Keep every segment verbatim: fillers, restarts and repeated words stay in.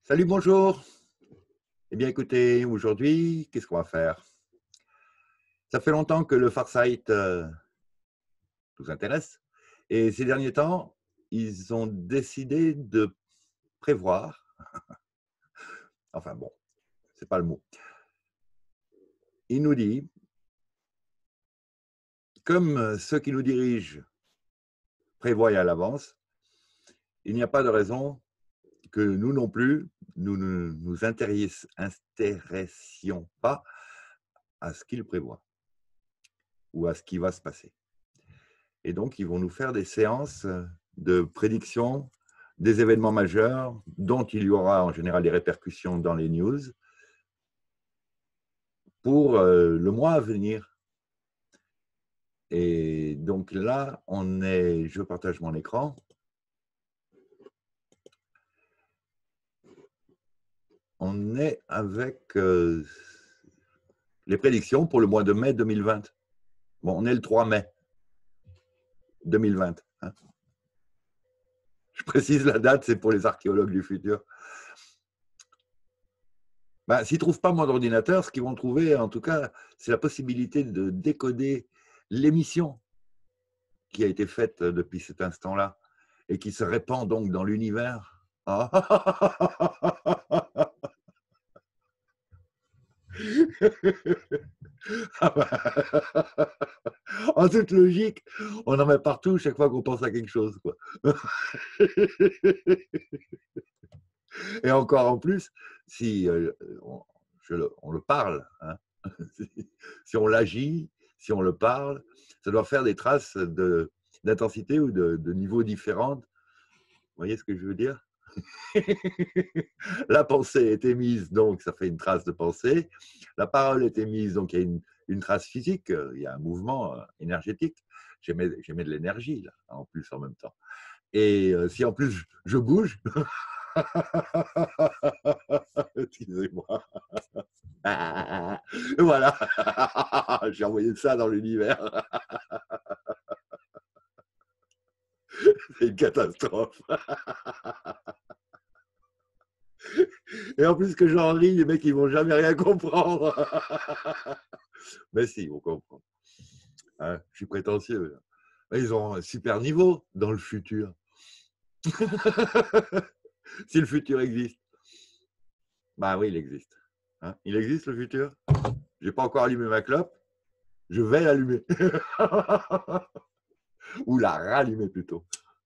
Salut, bonjour. Eh bien, écoutez, aujourd'hui, qu'est-ce qu'on va faire? Ça fait longtemps que le Farsight euh, nous intéresse. Et ces derniers temps, ils ont décidé de prévoir, enfin bon, c'est pas le mot. Il nous dit, comme euh, ceux qui nous dirigent prévoient à l'avance, il n'y a pas de raison que nous non plus, nous ne nous intéress- intéressions pas à ce qu'ils prévoient ou à ce qui va se passer. Et donc, ils vont nous faire des séances de prédiction des événements majeurs dont il y aura en général des répercussions dans les news pour euh, le mois à venir. Et donc là, on est, je partage mon écran. On est avec euh, les prédictions pour le mois de mai deux mille vingt. Bon, on est le trois mai deux mille vingt. Hein. Je précise la date, c'est pour les archéologues du futur. Ben, s'ils ne trouvent pas mon ordinateur, ce qu'ils vont trouver, en tout cas, c'est la possibilité de décoder l'émission qui a été faite depuis cet instant-là et qui se répand donc dans l'univers. En toute logique, on en met partout chaque fois qu'on pense à quelque chose, quoi. Et encore en plus, si euh, on, je le, on le parle, hein, si on l'agit, si on le parle, ça doit faire des traces de, d'intensité ou de, de niveaux différents. Vous voyez ce que je veux dire? La pensée est émise, donc ça fait une trace de pensée. La parole est émise, donc il y a une, une trace physique, il y a un mouvement énergétique. J'émets, j'émets de l'énergie, là, en plus, en même temps. Et euh, si en plus je, je bouge, excusez-moi, voilà, j'ai envoyé ça dans l'univers. C'est une catastrophe. Et en plus que j'en ris, les mecs, ils vont jamais rien comprendre. Mais si, ils vont comprendre. Hein, je suis prétentieux. Ils ont un super niveau dans le futur. Si le futur existe. Bah oui, il existe. Hein, il existe le futur. Je n'ai pas encore allumé ma clope. Je vais l'allumer. Ou la rallumer plutôt.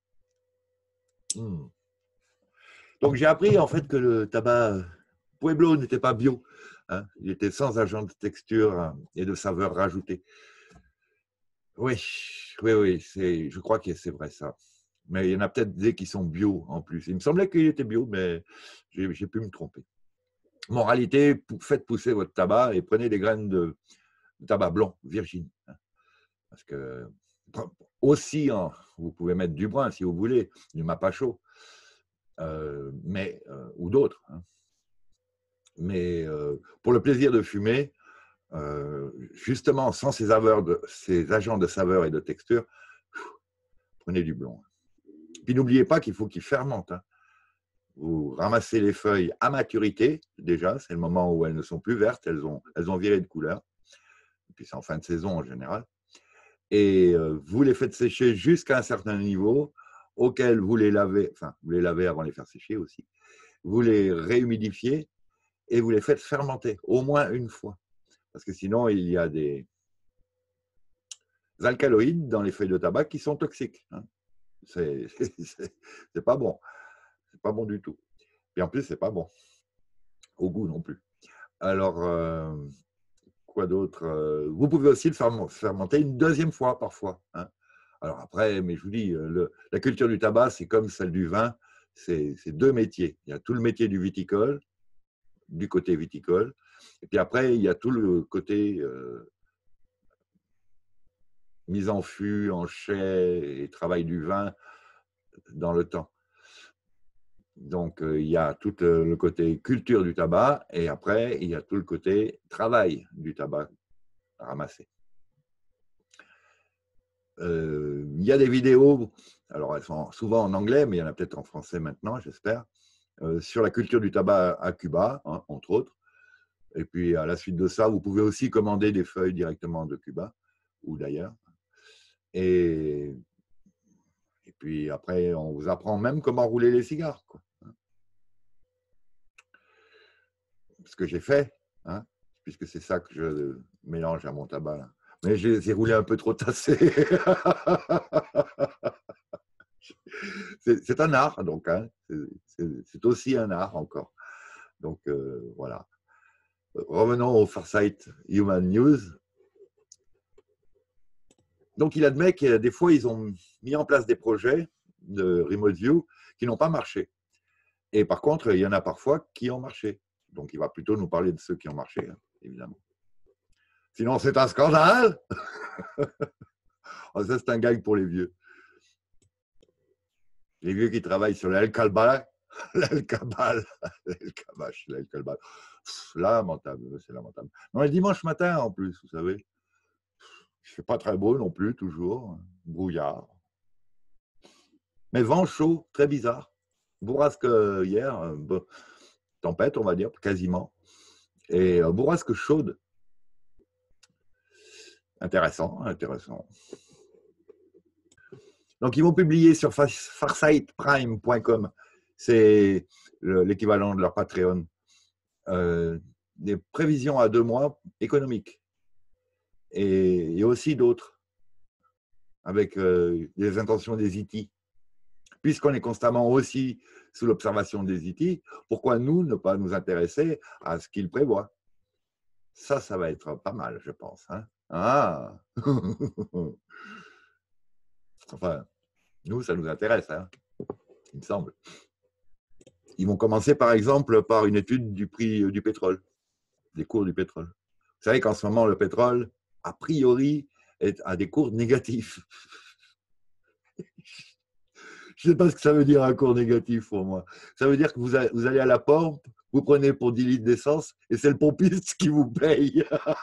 Hmm. Donc j'ai appris en fait que le tabac Pueblo n'était pas bio. Hein, il était sans agent de texture et de saveur rajoutée. Oui, oui, oui, c'est, je crois que c'est vrai ça. Mais il y en a peut-être des qui sont bio en plus. Il me semblait qu'il était bio, mais j'ai, j'ai pu me tromper. Moralité, faites pousser votre tabac et prenez des graines de, de tabac blanc, virgin. Hein, parce que aussi, hein, vous pouvez mettre du brun si vous voulez, du mapacho, euh, mais, euh, ou d'autres. Hein. Mais euh, pour le plaisir de fumer, euh, justement, sans ces, de, ces agents de saveur et de texture, prenez du blond. Puis n'oubliez pas qu'il faut qu'il fermente. Hein. Vous ramassez les feuilles à maturité, déjà, c'est le moment où elles ne sont plus vertes, elles ont, elles ont viré de couleur. Et puis c'est en fin de saison en général. Et euh, vous les faites sécher jusqu'à un certain niveau auquel vous les lavez, enfin, vous les lavez avant de les faire sécher aussi. Vous les réhumidifiez et vous les faites fermenter au moins une fois. Parce que sinon, il y a des alcaloïdes dans les feuilles de tabac qui sont toxiques. Hein. C'est, c'est, c'est pas bon. C'est pas bon du tout. Et en plus, c'est pas bon. Au goût non plus. Alors, euh, quoi d'autre? euh, Vous pouvez aussi le fermenter une deuxième fois parfois. Hein. Alors après, mais je vous dis, le, la culture du tabac, c'est comme celle du vin. C'est, c'est deux métiers. Il y a tout le métier du viticole, du côté viticole. Et puis après, il y a tout le côté euh, mise en fût, en chai et travail du vin dans le temps. Donc, euh, il y a tout euh, le côté culture du tabac et après, il y a tout le côté travail du tabac ramassé. Euh, il y a des vidéos, alors elles sont souvent en anglais, mais il y en a peut-être en français maintenant, j'espère, euh, sur la culture du tabac à Cuba, hein, entre autres. Et puis, à la suite de ça, vous pouvez aussi commander des feuilles directement de Cuba ou d'ailleurs. Et, et puis, après, on vous apprend même comment rouler les cigares, quoi. Ce que j'ai fait, hein, puisque c'est ça que je mélange à mon tabac, là. Mais je les ai roulés un peu trop tassés. C'est un art, donc. Hein. C'est aussi un art encore. Donc, euh, voilà. Revenons au Farsight Human News. Donc, il admet que des fois, ils ont mis en place des projets de Remote View qui n'ont pas marché. Et par contre, il y en a parfois qui ont marché. Donc, il va plutôt nous parler de ceux qui ont marché, hein, évidemment. Sinon, c'est un scandale. Ça, c'est un gag pour les vieux. Les vieux qui travaillent sur l'El-Kalbal, l'El-Kabal, l'El-Kabash, l'El-Kalbal. Lamentable, c'est lamentable. Non, le dimanche matin, en plus, vous savez. Il ne fait pas très beau non plus, toujours. Brouillard. Mais vent chaud, très bizarre. Bourrasque hier, bon, tempête, on va dire, quasiment. Et bourrasque chaude. Intéressant, intéressant. Donc, ils vont publier sur farsight prime point com, c'est l'équivalent de leur Patreon, euh, des prévisions à deux mois économiques. Et il y a aussi d'autres, avec euh, les intentions des I T. Puisqu'on est constamment aussi sous l'observation des I T, pourquoi nous ne pas nous intéresser à ce qu'ils prévoient? Ça, ça va être pas mal, je pense. Hein. Ah Enfin, nous, ça nous intéresse, hein, il me semble. Ils vont commencer, par exemple, par une étude du prix du pétrole, des cours du pétrole. Vous savez qu'en ce moment, le pétrole, a priori, est à des cours négatifs. Je ne sais pas ce que ça veut dire un cours négatif pour moi. Ça veut dire que vous allez à la pompe, vous prenez pour dix litres d'essence et c'est le pompiste qui vous paye.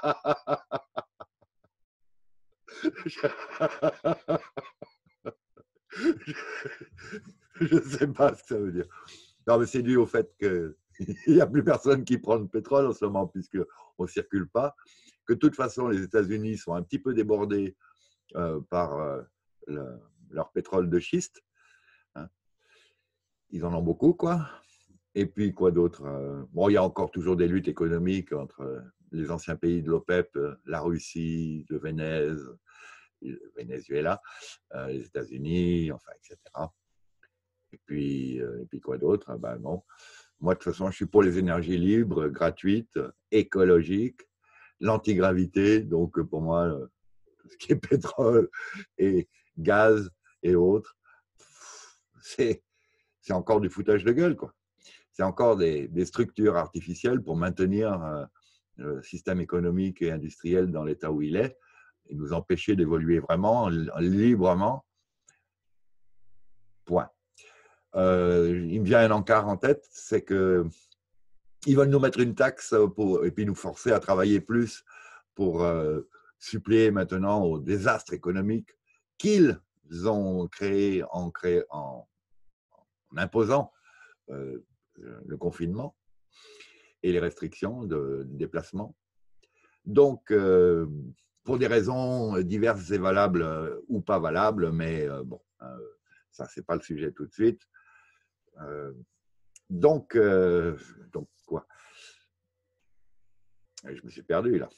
Je ne sais pas ce que ça veut dire. Non, mais c'est dû au fait qu'il n'y a plus personne qui prend le pétrole en ce moment, puisqu'on ne circule pas. Que de toute façon, les États-Unis sont un petit peu débordés euh, par euh, le, leur pétrole de schiste. Hein. Ils en ont beaucoup, quoi. Et puis, quoi d'autre? Bon, il y a encore toujours des luttes économiques entre les anciens pays de l'OPEP, la Russie, le Vénèze, le Venezuela, euh, les États-Unis, enfin, et cetera. Et puis, euh, et puis quoi d'autre? Ben non. Moi, de toute façon, je suis pour les énergies libres, gratuites, écologiques, l'antigravité. Donc, pour moi, tout ce qui est pétrole et gaz et autres, c'est encore du foutage de gueule, quoi. C'est encore des, des structures artificielles pour maintenir euh, le système économique et industriel dans l'état où il est et nous empêcher d'évoluer vraiment librement. Point. Euh, il me vient un encart en tête, c'est que ils veulent nous mettre une taxe pour, et puis nous forcer à travailler plus pour euh, suppléer maintenant au désastre économique qu'ils ont créé en, créé, en, en imposant euh, le confinement et les restrictions de déplacement. Donc, euh, pour des raisons diverses et valables euh, ou pas valables, mais euh, bon, euh, ça, c'est pas le sujet tout de suite. Euh, donc, euh, donc, quoi? Je me suis perdu, là.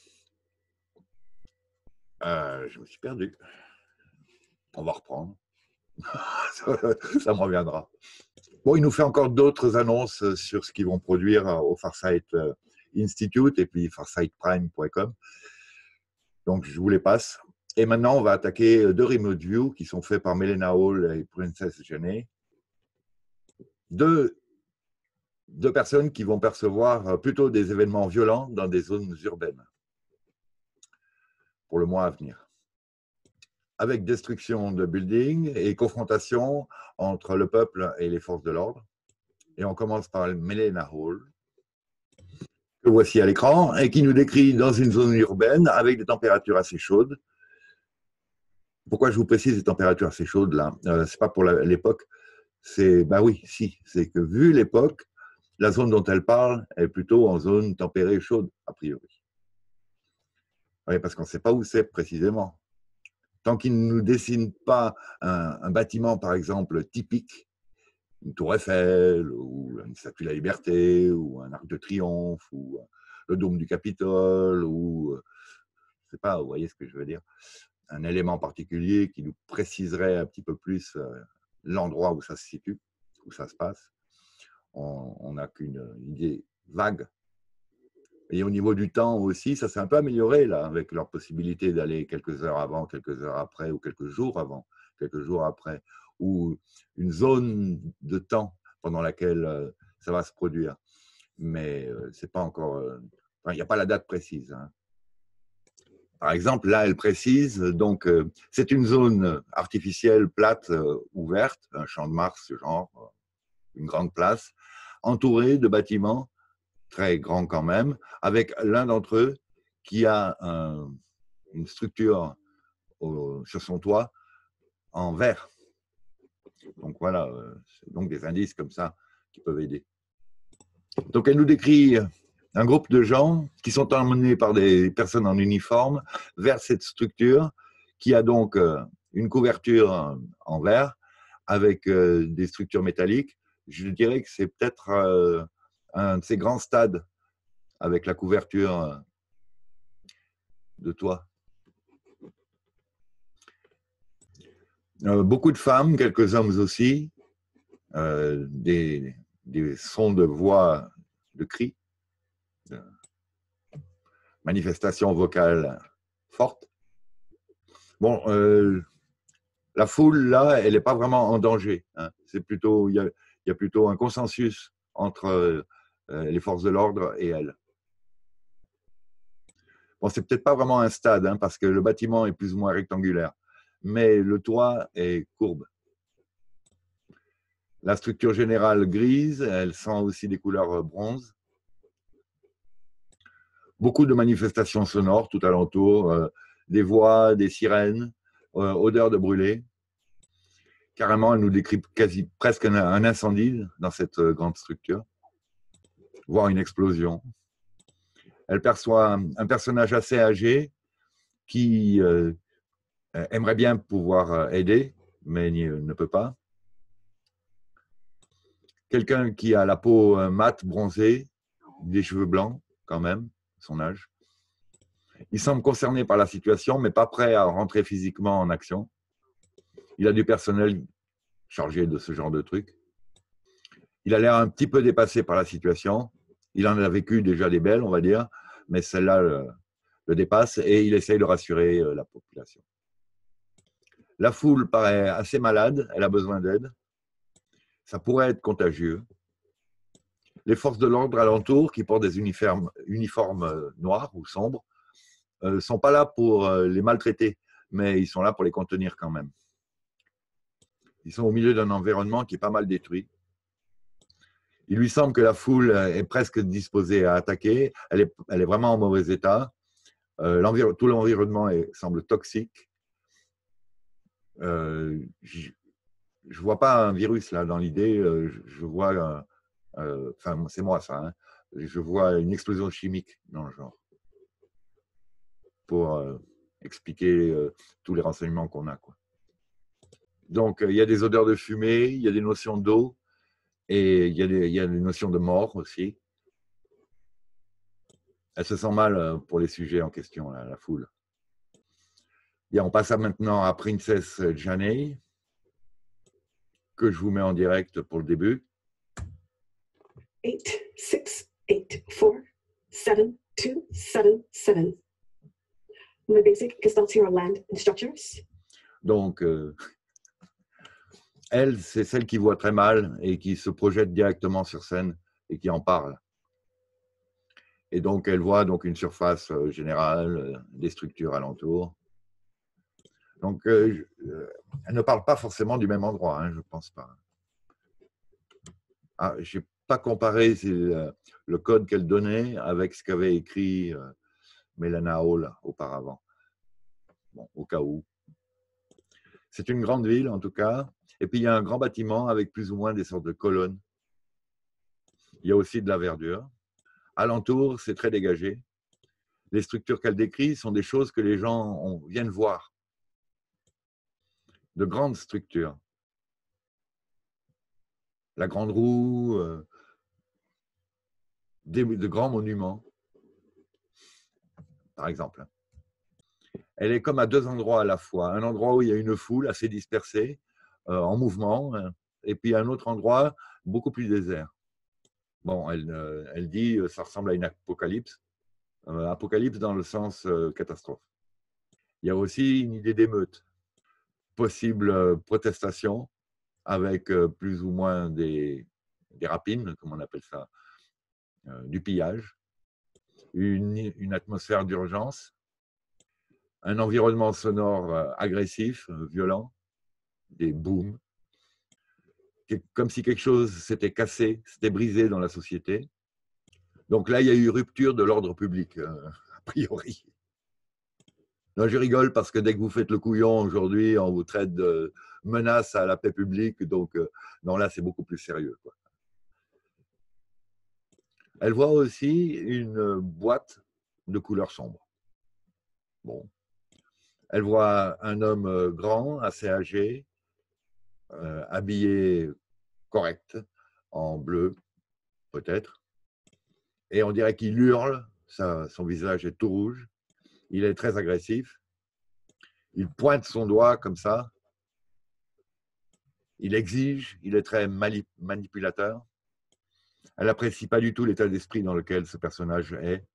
Euh, je me suis perdu. On va reprendre. ça, ça me reviendra. Bon, il nous fait encore d'autres annonces sur ce qu'ils vont produire au Farsight Institute et puis farsight prime point com. Donc, je vous les passe. Et maintenant, on va attaquer deux Remote View qui sont faits par Melena Hall et Princess Jenny. Deux, deux personnes qui vont percevoir plutôt des événements violents dans des zones urbaines pour le mois à venir. Avec destruction de buildings et confrontation entre le peuple et les forces de l'ordre. Et on commence par Melena Hall, que voici à l'écran, et qui nous décrit dans une zone urbaine avec des températures assez chaudes. Pourquoi je vous précise les températures assez chaudes là? euh, Ce n'est pas pour l'époque, C'est, bah oui, si, c'est que vu l'époque, la zone dont elle parle est plutôt en zone tempérée chaude, a priori. Oui, parce qu'on ne sait pas où c'est précisément. Tant qu'il ne nous dessine pas un, un bâtiment, par exemple, typique, une tour Eiffel, ou une statue de la Liberté, ou un arc de triomphe, ou le dôme du Capitole, ou, je ne sais pas, vous voyez ce que je veux dire, un élément particulier qui nous préciserait un petit peu plus l'endroit où ça se situe, où ça se passe. On n'a qu'une idée vague. Et au niveau du temps aussi, ça s'est un peu amélioré là, avec leur possibilité d'aller quelques heures avant, quelques heures après, ou quelques jours avant, quelques jours après, ou une zone de temps pendant laquelle ça va se produire. Mais c'est pas encore. Enfin, il n'y a pas la date précise. Hein. Par exemple, là, elle précise, donc, euh, c'est une zone artificielle plate, euh, ouverte, un champ de Mars, genre, une grande place, entourée de bâtiments très grands quand même, avec l'un d'entre eux qui a un, une structure au, sur son toit en verre. Donc voilà, euh, c'est donc des indices comme ça qui peuvent aider. Donc elle nous décrit un groupe de gens qui sont emmenés par des personnes en uniforme vers cette structure qui a donc une couverture en verre avec des structures métalliques. Je dirais que c'est peut-être un de ces grands stades avec la couverture de toit. Beaucoup de femmes, quelques hommes aussi, des, des sons de voix, de cris, de manifestations vocales fortes. Bon, euh, la foule, là, elle n'est pas vraiment en danger. Hein. C'est plutôt, il y a, il y a plutôt un consensus entre euh, les forces de l'ordre et elle. Bon, c'est peut-être pas vraiment un stade, hein, parce que le bâtiment est plus ou moins rectangulaire, mais le toit est courbe. La structure générale grise, elle sent aussi des couleurs bronze. Beaucoup de manifestations sonores tout alentour, euh, des voix, des sirènes, euh, odeur de brûlé. Carrément, elle nous décrit quasi, presque un, un incendie dans cette grande structure, voire une explosion. Elle perçoit un, un personnage assez âgé qui euh, aimerait bien pouvoir aider, mais ne peut pas. Quelqu'un qui a la peau mate, bronzée, des cheveux blancs quand même, son âge. Il semble concerné par la situation, mais pas prêt à rentrer physiquement en action. Il a du personnel chargé de ce genre de trucs. Il a l'air un petit peu dépassé par la situation. Il en a vécu déjà des belles, on va dire, mais celle-là le, le dépasse et il essaye de rassurer la population. La foule paraît assez malade, elle a besoin d'aide. Ça pourrait être contagieux. Les forces de l'ordre alentour, qui portent des uniformes, uniformes noirs ou sombres, ne sont pas là pour les maltraiter, mais ils sont là pour les contenir quand même. Ils sont au milieu d'un environnement qui est pas mal détruit. Il lui semble que la foule est presque disposée à attaquer. Elle est, elle est vraiment en mauvais état. Euh, tout l'environnement semble toxique. Euh, je ne vois pas un virus là dans l'idée. Je, je vois, euh, enfin c'est moi ça. Hein, je vois une explosion chimique dans le genre pour euh, expliquer euh, tous les renseignements qu'on a, quoi. Donc il y a des odeurs de fumée, il y a des notions d'eau. Et il y, a des, il y a des notions de mort aussi. Elle se sent mal pour les sujets en question, là, la foule. Et on passe à maintenant à Princess Janey, que je vous mets en direct pour le début. eight, six, eight, four, seven, two, seven, seven. My basic Gestaltier land and structures. Donc, euh, elle, c'est celle qui voit très mal et qui se projette directement sur scène et qui en parle. Et donc, elle voit donc une surface générale, des structures alentours. Donc, euh, elle ne parle pas forcément du même endroit, hein, je ne pense pas. Ah, je n'ai pas comparé le, le code qu'elle donnait avec ce qu'avait écrit euh, Mélana Hall auparavant. Bon, au cas où. C'est une grande ville, en tout cas. Et puis, il y a un grand bâtiment avec plus ou moins des sortes de colonnes. Il y a aussi de la verdure. Alentour, c'est très dégagé. Les structures qu'elle décrit sont des choses que les gens ont, viennent voir. De grandes structures. La Grande Roue, euh, des, de grands monuments, par exemple. Elle est comme à deux endroits à la fois. Un endroit où il y a une foule assez dispersée, euh, en mouvement, et puis un autre endroit beaucoup plus désert. Bon, elle, euh, elle dit que ça ressemble à une apocalypse. Euh, apocalypse dans le sens euh, catastrophe. Il y a aussi une idée d'émeute. Possible euh, protestation avec euh, plus ou moins des, des rapines, comme on appelle ça, euh, du pillage, une, une atmosphère d'urgence, un environnement sonore euh, agressif, euh, violent, des booms, comme si quelque chose s'était cassé, s'était brisé dans la société. Donc là, il y a eu rupture de l'ordre public, euh, a priori. Non, je rigole parce que dès que vous faites le couillon aujourd'hui, on vous traite de menace à la paix publique. Donc, euh, non, là, c'est beaucoup plus sérieux, quoi. Elle voit aussi une boîte de couleur sombre. Bon. Elle voit un homme grand, assez âgé, euh, habillé correct, en bleu, peut-être. Et on dirait qu'il hurle, ça, son visage est tout rouge. Il est très agressif. Il pointe son doigt comme ça. Il exige, il est très manipulateur. Elle n'apprécie pas du tout l'état d'esprit dans lequel ce personnage est.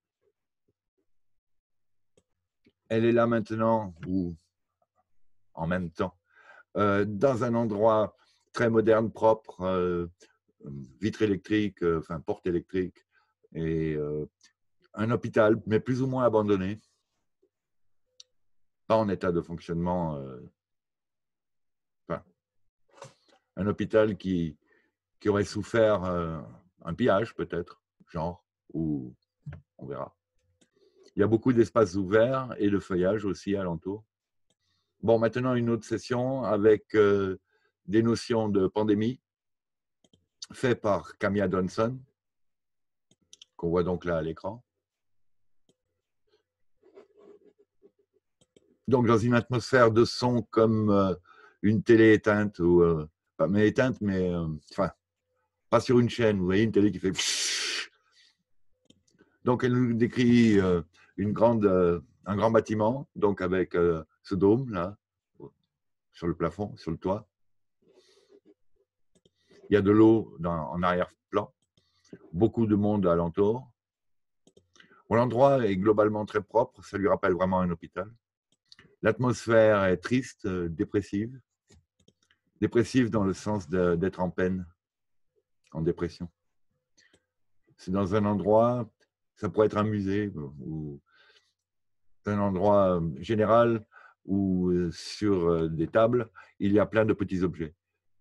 Elle est là maintenant, ou en même temps, euh, dans un endroit très moderne, propre, euh, vitre électrique, euh, enfin porte électrique, et euh, un hôpital, mais plus ou moins abandonné, pas en état de fonctionnement. Euh, enfin, un hôpital qui, qui aurait souffert euh, un pillage, peut-être, genre, ou on verra. Il y a beaucoup d'espaces ouverts et de feuillage aussi alentour. Bon, maintenant, une autre session avec euh, des notions de pandémie, fait par Camilla Donson, qu'on voit donc là à l'écran. Donc, dans une atmosphère de son comme euh, une télé éteinte, ou, euh, pas mais éteinte, mais euh, enfin, pas sur une chaîne, vous voyez, une télé qui fait... Donc, elle nous décrit euh, une grande, euh, un grand bâtiment, donc avec euh, ce dôme, là, sur le plafond, sur le toit. Il y a de l'eau en arrière-plan, beaucoup de monde alentour. L'endroit est globalement très propre, ça lui rappelle vraiment un hôpital. L'atmosphère est triste, euh, dépressive. Dépressive dans le sens d'être en peine, en dépression. C'est dans un endroit, ça pourrait être un musée, ou un endroit général où sur des tables, il y a plein de petits objets.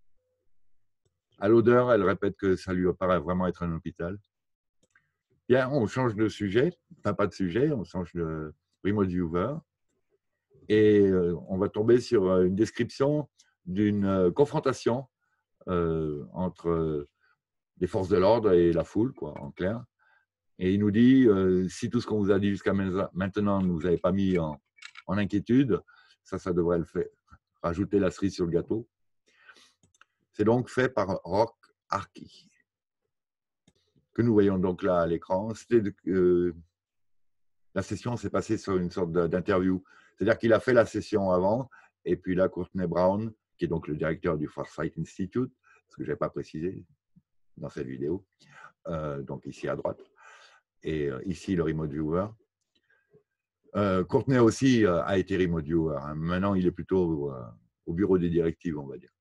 À l'odeur, elle répète que ça lui paraît vraiment être un hôpital. Bien, on change de sujet, enfin pas de sujet, on change de remote viewer. Et on va tomber sur une description d'une confrontation euh, entre les forces de l'ordre et la foule, quoi, en clair. Et il nous dit, euh, si tout ce qu'on vous a dit jusqu'à maintenant ne vous avez pas mis en, en inquiétude, ça, ça devrait le faire. Rajouter la cerise sur le gâteau. C'est donc fait par Rock Arky, que nous voyons donc là à l'écran. Euh, la session s'est passée sur une sorte d'interview. C'est-à-dire qu'il a fait la session avant, et puis là, Courtney Brown, qui est donc le directeur du Farsight Institute, ce que je n'avais pas précisé dans cette vidéo, euh, donc ici à droite, et euh, ici le remote viewer. Euh, Courtney aussi euh, a été remote viewer. Hein. Maintenant, il est plutôt euh, au bureau des directives, on va dire.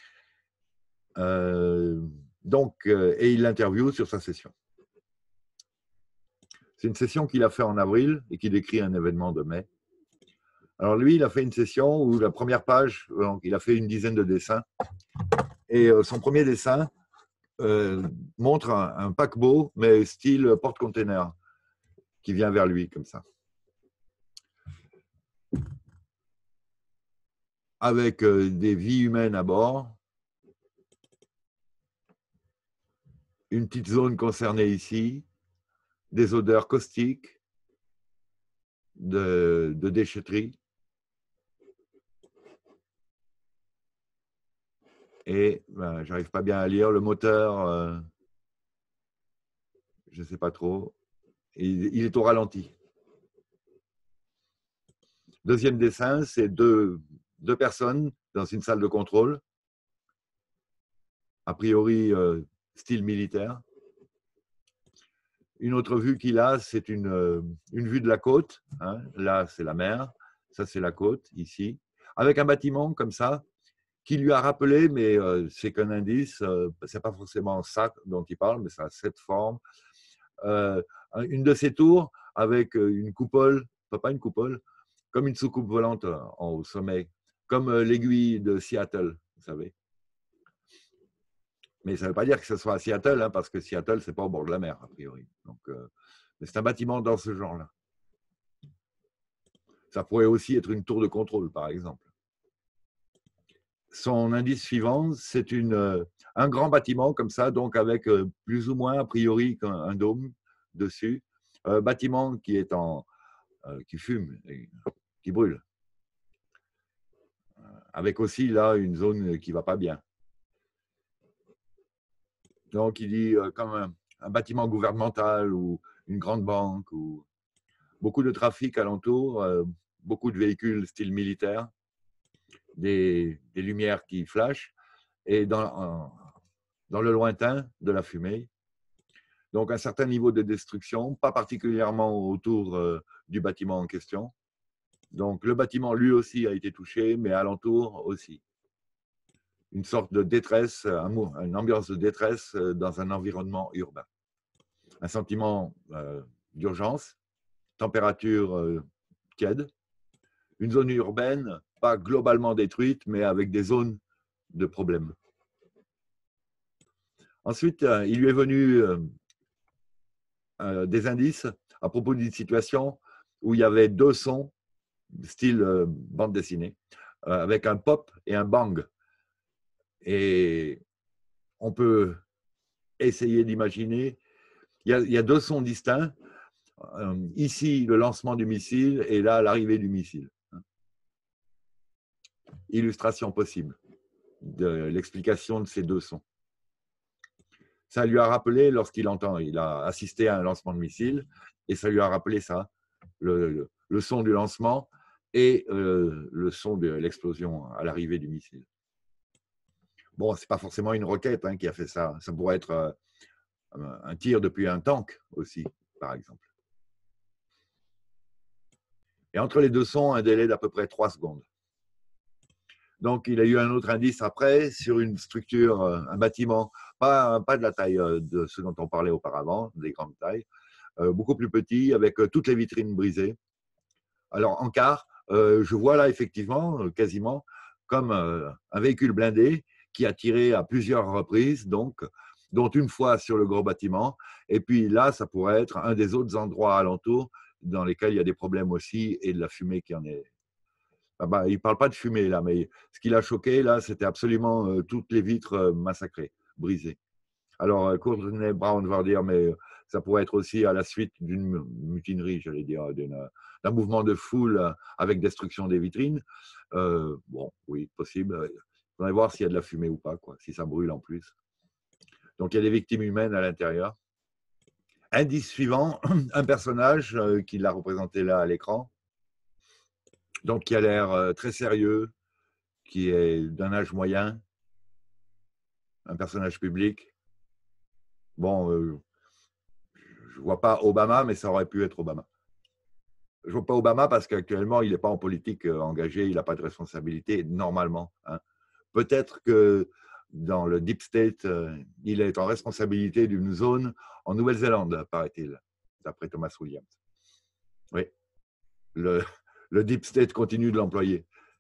Euh, donc, euh, et il l'interviewe sur sa session. C'est une session qu'il a fait en avril et qui décrit un événement de mai. Alors lui, il a fait une session où la première page, donc, il a fait une dizaine de dessins. Et euh, son premier dessin euh, montre un, un paquebot, mais style porte-container, qui vient vers lui, comme ça. Avec euh, des vies humaines à bord, une petite zone concernée ici, des odeurs caustiques, de, de déchetterie. Et ben, j'arrive pas bien à lire le moteur, euh, je ne sais pas trop. Il, il est au ralenti. Deuxième dessin, c'est deux, deux personnes dans une salle de contrôle, a priori euh, style militaire. Une autre vue qu'il a, c'est une, euh, une vue de la côte. Hein. Là, c'est la mer. Ça, c'est la côte, ici. Avec un bâtiment comme ça, qui lui a rappelé, mais euh, c'est qu'un indice, euh, c'est pas forcément ça dont il parle, mais ça a cette forme. Euh, une de ces tours avec une coupole, pas une coupole, comme une soucoupe volante en au sommet, comme l'aiguille de Seattle, vous savez. Mais ça ne veut pas dire que ce soit à Seattle, hein, parce que Seattle, ce n'est pas au bord de la mer, a priori. Donc, euh, mais c'est un bâtiment dans ce genre-là. Ça pourrait aussi être une tour de contrôle, par exemple. Son indice suivant, c'est une, un grand bâtiment comme ça, donc avec plus ou moins, a priori, un, un dôme dessus. Un bâtiment qui est en, euh, qui fume, et qui brûle. Avec aussi là une zone qui ne va pas bien. Donc il dit euh, comme un, un bâtiment gouvernemental ou une grande banque, ou beaucoup de trafic alentour, euh, beaucoup de véhicules style militaire, des, des lumières qui flashent, et dans, dans le lointain, de la fumée. Donc un certain niveau de destruction, pas particulièrement autour euh, du bâtiment en question. Donc le bâtiment lui aussi a été touché, mais alentour aussi. Une sorte de détresse, une ambiance de détresse dans un environnement urbain. Un sentiment euh, d'urgence, température euh, tiède, une zone urbaine pas globalement détruite, mais avec des zones de problèmes. Ensuite, euh, il lui est venu euh, euh, des indices à propos d'une situation où il y avait deux sons, style euh, bande dessinée, euh, avec un pop et un bang. Et on peut essayer d'imaginer, il, il y a deux sons distincts, euh, ici le lancement du missile et là l'arrivée du missile. Illustration possible de l'explication de ces deux sons. Ça lui a rappelé, lorsqu'il entend, il a assisté à un lancement de missile, et ça lui a rappelé ça, le, le, le son du lancement et euh, le son de l'explosion à l'arrivée du missile. Bon, ce n'est pas forcément une roquette hein, qui a fait ça. Ça pourrait être euh, un tir depuis un tank aussi, par exemple. Et entre les deux sons, un délai d'à peu près trois secondes. Donc, il a eu un autre indice après sur une structure, un bâtiment, pas, pas de la taille de ce dont on parlait auparavant, des grandes tailles, euh, beaucoup plus petit, avec toutes les vitrines brisées. Alors, en quart, euh, je vois là effectivement, quasiment, comme euh, un véhicule blindé qui a tiré à plusieurs reprises, donc, dont une fois sur le gros bâtiment. Et puis là, ça pourrait être un des autres endroits alentours dans lesquels il y a des problèmes aussi et de la fumée qui en est. Ah bah, il ne parle pas de fumée là, mais ce qui l'a choqué là, c'était absolument euh, toutes les vitres euh, massacrées, brisées. Alors, euh, Courtney Brown va dire, mais ça pourrait être aussi à la suite d'une mutinerie, j'allais dire, d'un mouvement de foule euh, avec destruction des vitrines. Euh, bon, oui, possible. Il faudrait voir s'il y a de la fumée ou pas, quoi, si ça brûle en plus. Donc, il y a des victimes humaines à l'intérieur. Indice suivant, un personnage euh, qui l'a représenté là à l'écran, donc qui a l'air très sérieux, qui est d'un âge moyen, un personnage public. Bon, euh, je ne vois pas Obama, mais ça aurait pu être Obama. Je ne vois pas Obama parce qu'actuellement, il n'est pas en politique engagé, il n'a pas de responsabilité, normalement. Hein. Peut-être que dans le Deep State, euh, il est en responsabilité d'une zone en Nouvelle-Zélande, paraît-il, d'après Thomas Williams. Oui, le, le Deep State continue de l'employer.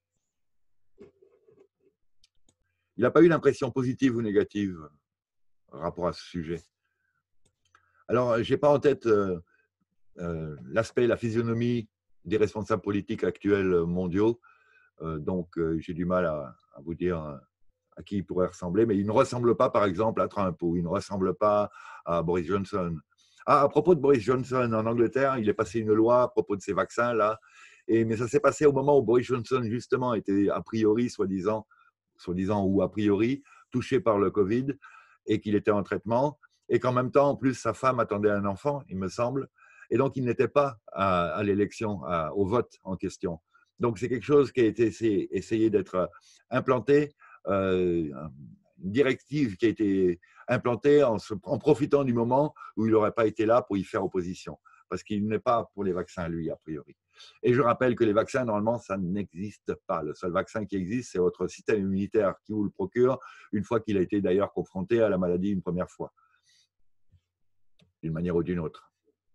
Il n'a pas eu d'impression positive ou négative par rapport à ce sujet. Alors, je n'ai pas en tête euh, euh, l'aspect, la physionomie des responsables politiques actuels mondiaux, euh, donc euh, j'ai du mal à, à vous dire à qui il pourrait ressembler, mais il ne ressemble pas, par exemple, à Trump ou il ne ressemble pas à Boris Johnson. Ah, à propos de Boris Johnson, en Angleterre, il est passé une loi à propos de ces vaccins-là, et, mais ça s'est passé au moment où Boris Johnson, justement, était a priori, soi-disant, soi-disant ou a priori, touché par le Covid et qu'il était en traitement, et qu'en même temps, en plus, sa femme attendait un enfant, il me semble, et donc il n'était pas à, à l'élection, à, au vote en question. Donc c'est quelque chose qui a été essayé, essayé d'être implanté, euh, une directive qui a été implantée en, se, en profitant du moment où il n'aurait pas été là pour y faire opposition, parce qu'il n'est pas pour les vaccins, lui, a priori. Et je rappelle que les vaccins, normalement, ça n'existe pas. Le seul vaccin qui existe, c'est votre système immunitaire qui vous le procure, une fois qu'il a été d'ailleurs confronté à la maladie une première fois, d'une manière ou d'une autre.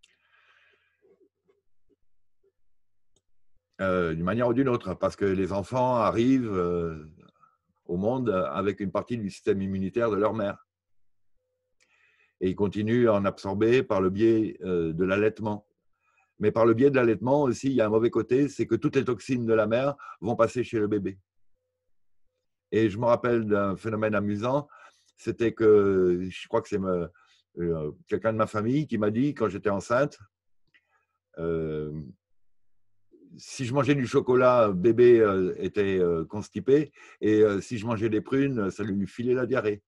Euh, d'une manière ou d'une autre, parce que les enfants arrivent euh, au monde avec une partie du système immunitaire de leur mère. Et ils continuent à en absorber par le biais euh, de l'allaitement. Mais par le biais de l'allaitement aussi, il y a un mauvais côté, c'est que toutes les toxines de la mère vont passer chez le bébé. Et je me rappelle d'un phénomène amusant, c'était que, je crois que c'est euh, quelqu'un de ma famille qui m'a dit, quand j'étais enceinte, euh, si je mangeais du chocolat, bébé euh, était euh, constipé, et euh, si je mangeais des prunes, ça lui filait la diarrhée.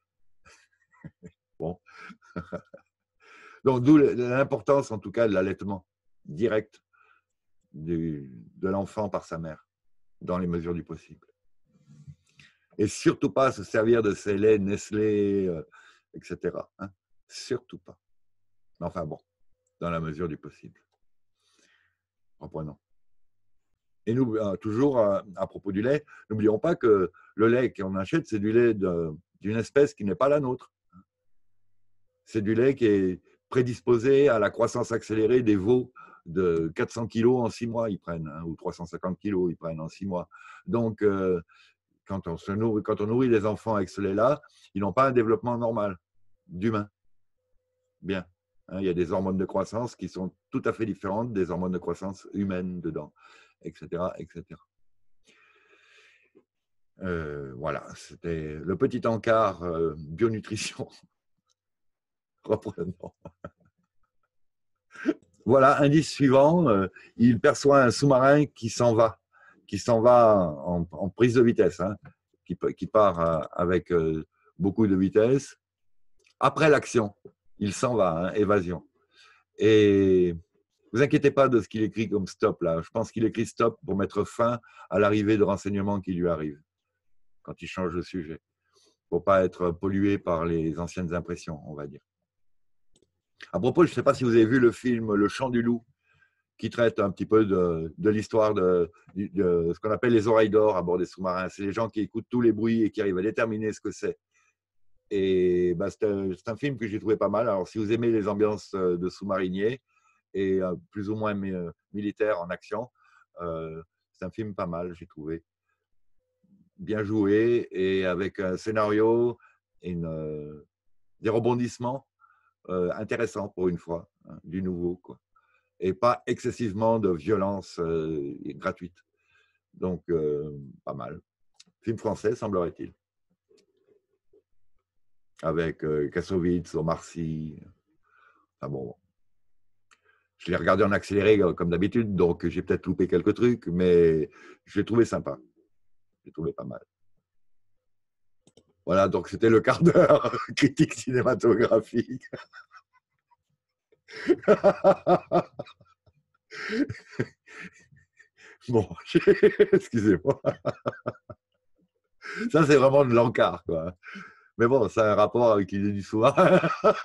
Bon. Donc, d'où l'importance, en tout cas, de l'allaitement direct du, de l'enfant par sa mère, dans les mesures du possible. Et surtout pas se servir de ces laits Nestlé, euh, et cetera. Hein. Surtout pas. Enfin bon, dans la mesure du possible. Reprenons. Et nous, toujours à propos du lait, n'oublions pas que le lait qu'on achète, c'est du lait d'une espèce qui n'est pas la nôtre. C'est du lait qui est prédisposé à la croissance accélérée des veaux de quatre cents kilos en six mois, ils prennent, hein, ou trois cent cinquante kilos, ils prennent en six mois. Donc, euh, quand, on se nourrit, quand on nourrit les enfants avec ce lait-là, ils n'ont pas un développement normal d'humain. Bien. Hein, il y a des hormones de croissance qui sont tout à fait différentes des hormones de croissance humaines dedans, et cetera, et cetera. Euh, voilà, c'était le petit encart euh, bionutrition. Reprenons. Voilà, indice suivant, euh, il perçoit un sous-marin qui s'en va, qui s'en va en, en prise de vitesse, hein, qui, qui part euh, avec euh, beaucoup de vitesse. Après l'action, il s'en va, hein, évasion. Et ne vous inquiétez pas de ce qu'il écrit comme stop là. Je pense qu'il écrit stop pour mettre fin à l'arrivée de renseignements qui lui arrivent quand il change de sujet, pour ne pas être pollué par les anciennes impressions, on va dire. À propos, je ne sais pas si vous avez vu le film Le Chant du loup, qui traite un petit peu de, de l'histoire de, de, de ce qu'on appelle les oreilles d'or à bord des sous-marins. C'est les gens qui écoutent tous les bruits et qui arrivent à déterminer ce que c'est. Et bah, c'est un, un film que j'ai trouvé pas mal. Alors, si vous aimez les ambiances de sous-mariniers et euh, plus ou moins euh, militaires en action, euh, c'est un film pas mal, j'ai trouvé. Bien joué et avec un scénario et une, euh, des rebondissements euh, intéressants pour une fois, hein, du nouveau, quoi. Et pas excessivement de violence euh, gratuite. Donc, euh, pas mal. Film français, semblerait-il. Avec euh, Kassovitz, Omar Sy. Enfin bon. Je l'ai regardé en accéléré comme d'habitude, donc j'ai peut-être loupé quelques trucs, mais je l'ai trouvé sympa. Je l'ai trouvé pas mal. Voilà, donc c'était le quart d'heure critique cinématographique. Bon, excusez-moi. Ça, c'est vraiment de l'encart, quoi. Mais bon, ça a un rapport avec l'idée du sous-marin.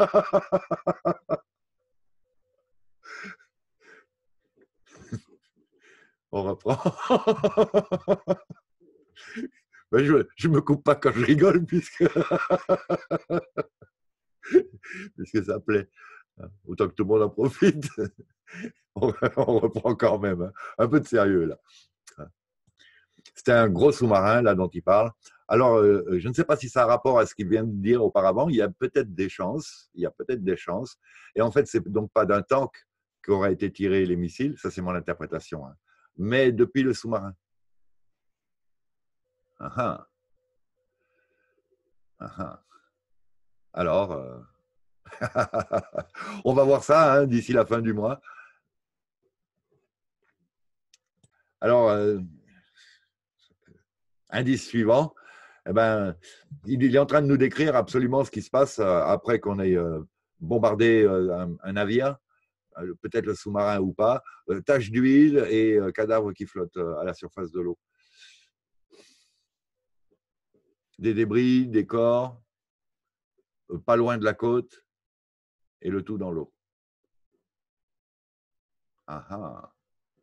On reprend. Ben, je ne me coupe pas quand je rigole, puisque, puisque ça plaît. Autant que tout le monde en profite. On, on reprend quand même. Hein. Un peu de sérieux, là. C'était un gros sous-marin, là, dont il parle. Alors, euh, je ne sais pas si ça a rapport à ce qu'il vient de dire auparavant. Il y a peut-être des chances. Il y a peut-être des chances. Et en fait, c'est donc pas d'un tank qu'auraient été tirés les missiles. Ça, c'est mon interprétation. Hein. Mais depuis le sous-marin. Ah, ah. Alors, euh, on va voir ça hein, d'ici la fin du mois. Alors, euh, indice suivant, eh ben, il est en train de nous décrire absolument ce qui se passe après qu'on ait bombardé un, un navire, peut-être le sous-marin ou pas, taches d'huile et cadavres qui flottent à la surface de l'eau. Des débris, des corps, pas loin de la côte, et le tout dans l'eau. Ah ah.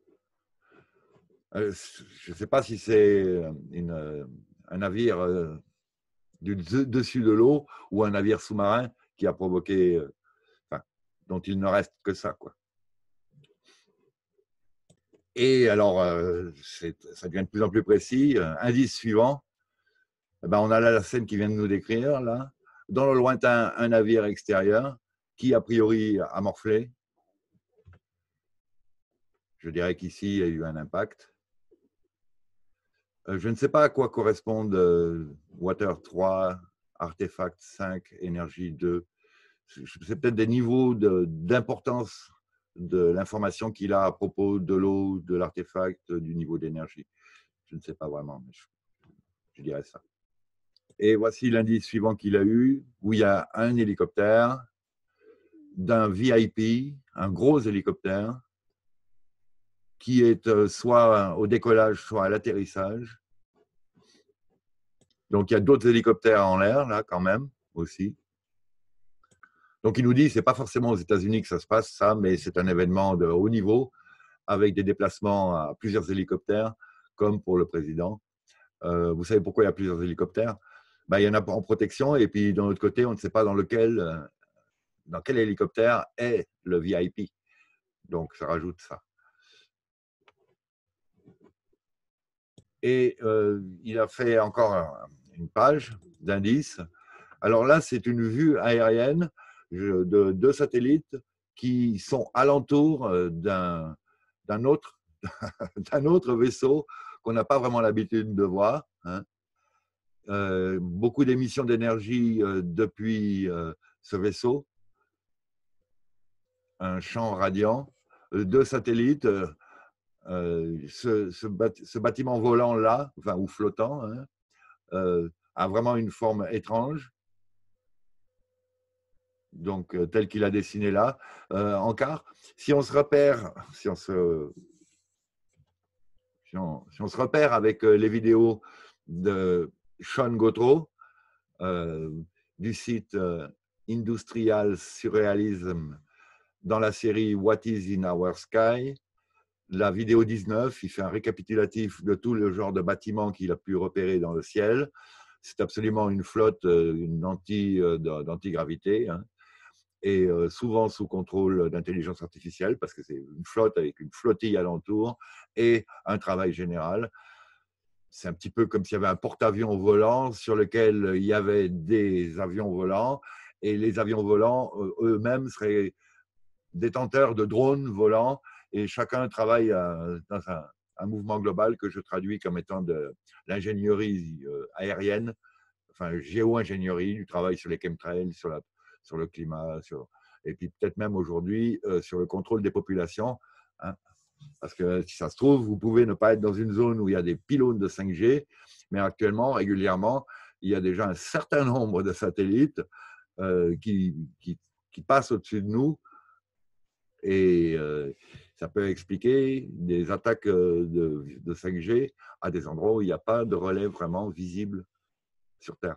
Je ne sais pas si c'est un navire du dessus de l'eau ou un navire sous-marin qui a provoqué, enfin, dont il ne reste que ça, quoi. Et alors, ça devient de plus en plus précis. Indice suivant, eh ben, on a là la scène qui vient de nous décrire, là. Dans le lointain, un navire extérieur qui, a priori, a morflé. Je dirais qu'ici, il y a eu un impact. Je ne sais pas à quoi correspondent Water trois, Artefact cinq, Énergie deux. C'est peut-être des niveaux d'importance de, de l'information qu'il a à propos de l'eau, de l'artefact, du niveau d'énergie. Je ne sais pas vraiment, mais je, je dirais ça. Et voici l'indice suivant qu'il a eu, où il y a un hélicoptère d'un V I P, un gros hélicoptère, qui est soit au décollage, soit à l'atterrissage. Donc, il y a d'autres hélicoptères en l'air, là, quand même, aussi. Donc, il nous dit, ce n'est pas forcément aux États-Unis que ça se passe, ça, mais c'est un événement de haut niveau, avec des déplacements à plusieurs hélicoptères, comme pour le président. Euh, vous savez pourquoi il y a plusieurs hélicoptères? Ben, il y en a en protection, et puis, d'un autre côté, on ne sait pas dans lequel, dans quel hélicoptère est le V I P. Donc, ça rajoute ça. Et euh, il a fait encore une page d'indices. Alors là, c'est une vue aérienne de deux satellites qui sont alentour d'un d'un autre, d'un autre vaisseau qu'on n'a pas vraiment l'habitude de voir. Hein. Euh, beaucoup d'émissions d'énergie euh, depuis euh, ce vaisseau. Un champ radiant. Euh, deux satellites. Euh, euh, ce, ce, bat, ce bâtiment volant-là, enfin, ou flottant, hein, euh, a vraiment une forme étrange. Donc, euh, tel qu'il a dessiné là, euh, en quart. Si on se repère, si on se, si on, si on se repère avec euh, les vidéos de Sean Gautreau, euh, du site euh, Industrial Surrealism, dans la série What is in Our Sky, la vidéo dix-neuf, il fait un récapitulatif de tout le genre de bâtiments qu'il a pu repérer dans le ciel. C'est absolument une flotte, une anti-gravité, hein, et souvent sous contrôle d'intelligence artificielle, parce que c'est une flotte avec une flottille alentour et un travail général. C'est un petit peu comme s'il y avait un porte-avions volant sur lequel il y avait des avions volants, et les avions volants eux-mêmes seraient détenteurs de drones volants, et chacun travaille dans un, un mouvement global que je traduis comme étant de l'ingénierie aérienne, enfin géo-ingénierie, du travail sur les chemtrails, sur, la, sur le climat, sur, et puis peut-être même aujourd'hui euh, sur le contrôle des populations. Hein, parce que si ça se trouve, vous pouvez ne pas être dans une zone où il y a des pylônes de cinq G, mais actuellement, régulièrement, il y a déjà un certain nombre de satellites euh, qui, qui, qui passent au-dessus de nous. Et euh, ça peut expliquer des attaques de, de cinq G à des endroits où il n'y a pas de relais vraiment visible sur Terre,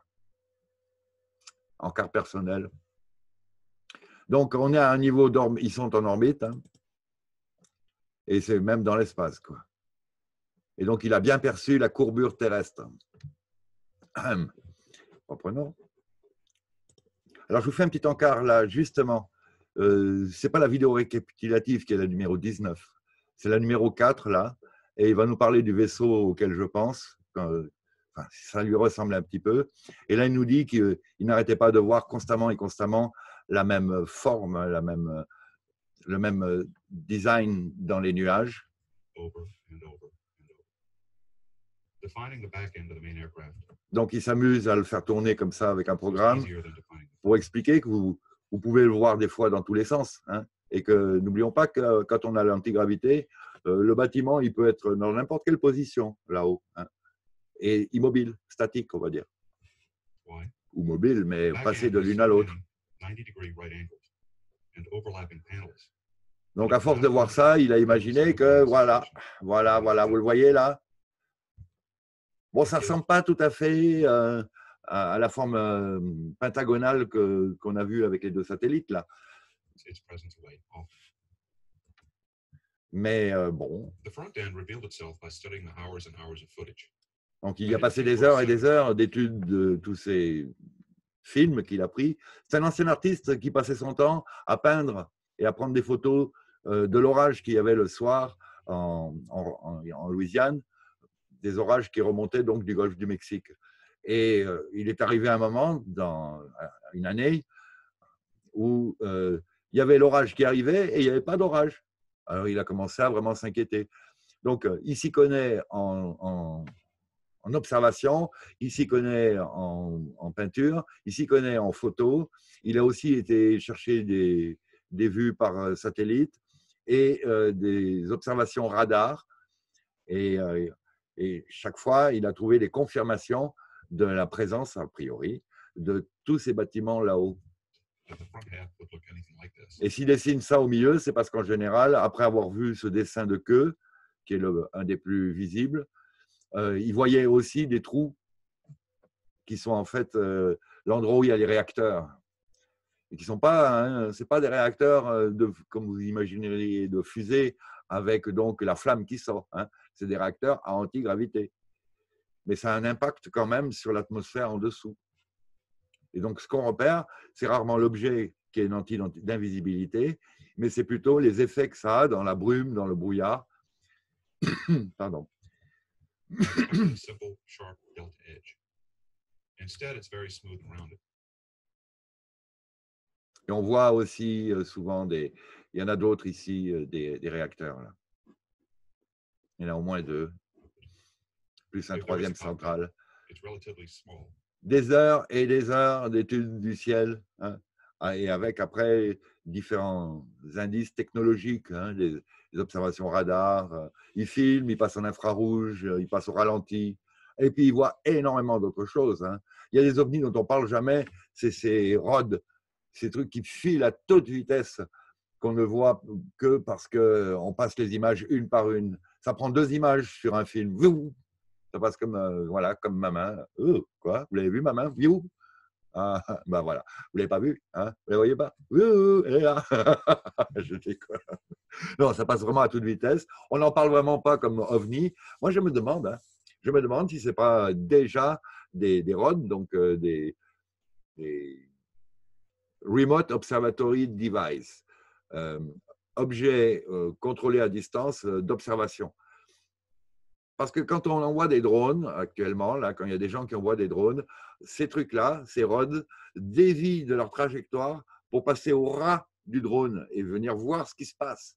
en quart personnel. Donc, on est à un niveau d'orbite, ils sont en orbite, hein, et c'est même dans l'espace, quoi. Et donc, il a bien perçu la courbure terrestre. Reprenons. Alors, je vous fais un petit encart là, justement. Euh, ce n'est pas la vidéo récapitulative qui est la numéro dix-neuf, c'est la numéro quatre là, et il va nous parler du vaisseau auquel je pense, quand, enfin, ça lui ressemble un petit peu, et là il nous dit qu'il n'arrêtait pas de voir constamment et constamment la même forme, la même, le même design dans les nuages. Defining the back end of the main aircraft Donc, il s'amuse à le faire tourner comme ça avec un is programme easier than defining the pour expliquer que vous, vous pouvez le voir des fois dans tous les sens. Hein, et que n'oublions pas que quand on a l'antigravité, euh, le bâtiment, il peut être dans n'importe quelle position là-haut. Hein, et immobile, statique, on va dire. why. Ou mobile, mais Back passer end de has l'une à l'autre. ninety degree right angles and overlapping panels. Donc, à force de voir ça, il a imaginé que voilà, voilà, voilà, vous le voyez là. Bon, ça ne ressemble pas tout à fait euh, à, à la forme euh, pentagonale que, qu'on a vue avec les deux satellites là. Its, its presence away. Off. Mais euh, bon, The front end revealed itself by studying the hours and hours of footage. donc il y a passé des heures et des heures d'études de tous ces films qu'il a pris. C'est un ancien artiste qui passait son temps à peindre et à prendre des photos euh, de l'orage qu'il y avait le soir en, en, en, en Louisiane, des orages qui remontaient donc du golfe du Mexique. Et euh, il est arrivé un moment, dans une année, où euh, il y avait l'orage qui arrivait et il n'y avait pas d'orage. Alors il a commencé à vraiment s'inquiéter. Donc euh, il s'y connaît en, en, en observation, il s'y connaît en, en peinture, il s'y connaît en photo. Il a aussi été chercher des, des vues par satellite et euh, des observations radar. Et, euh, et chaque fois, il a trouvé des confirmations de la présence, a priori, de tous ces bâtiments là-haut. That the front half would look anything like this. Et s'il dessine ça au milieu, c'est parce qu'en général, après avoir vu ce dessin de queue, qui est le, un des plus visibles, euh, il voyait aussi des trous qui sont en fait euh, l'endroit où il y a les réacteurs. Et qui ne sont pas, hein, c'est pas des réacteurs de, comme vous imagineriez, de fusée avec donc la flamme qui sort. Hein. C'est des réacteurs à antigravité. Mais ça a un impact quand même sur l'atmosphère en dessous. Et donc, ce qu'on repère, c'est rarement l'objet qui est une lentille d'invisibilité, mais c'est plutôt les effets que ça a dans la brume, dans le brouillard. Pardon. A simple, sharp delta edge. Instead, it's very smooth and rounded. Et on voit aussi souvent des. Il y en a d'autres ici, des, des réacteurs. Là. Il y en a au moins deux, plus un troisième central. It's relatively small. Des heures et des heures d'études du ciel, hein, et avec après différents indices technologiques, hein, des, des observations radar. Il filme, il passe en infrarouge, il passe au ralenti, et puis il voit énormément d'autres choses. Hein. Il y a des ovnis dont on ne parle jamais, c'est ces rods, ces trucs qui filent à toute vitesse, qu'on ne voit que parce qu'on passe les images une par une. Ça prend deux images sur un film. Ça passe comme, euh, voilà, comme ma main. Euh, quoi? Vous l'avez vu, ma main? You? Ah, ben voilà. Vous ne l'avez pas vu? Hein? Vous ne la voyez pas? Euh, elle est là. Je déconne. Non, ça passe vraiment à toute vitesse. On n'en parle vraiment pas comme ovni. Moi, je me demande, hein, je me demande si ce n'est pas déjà des, des R O D, donc euh, des, des Remote Observatory Device, euh, objets euh, contrôlés à distance euh, d'observation. Parce que quand on envoie des drones, actuellement, là, quand il y a des gens qui envoient des drones, ces trucs-là, ces R O D, dévient de leur trajectoire pour passer au ras du drone et venir voir ce qui se passe.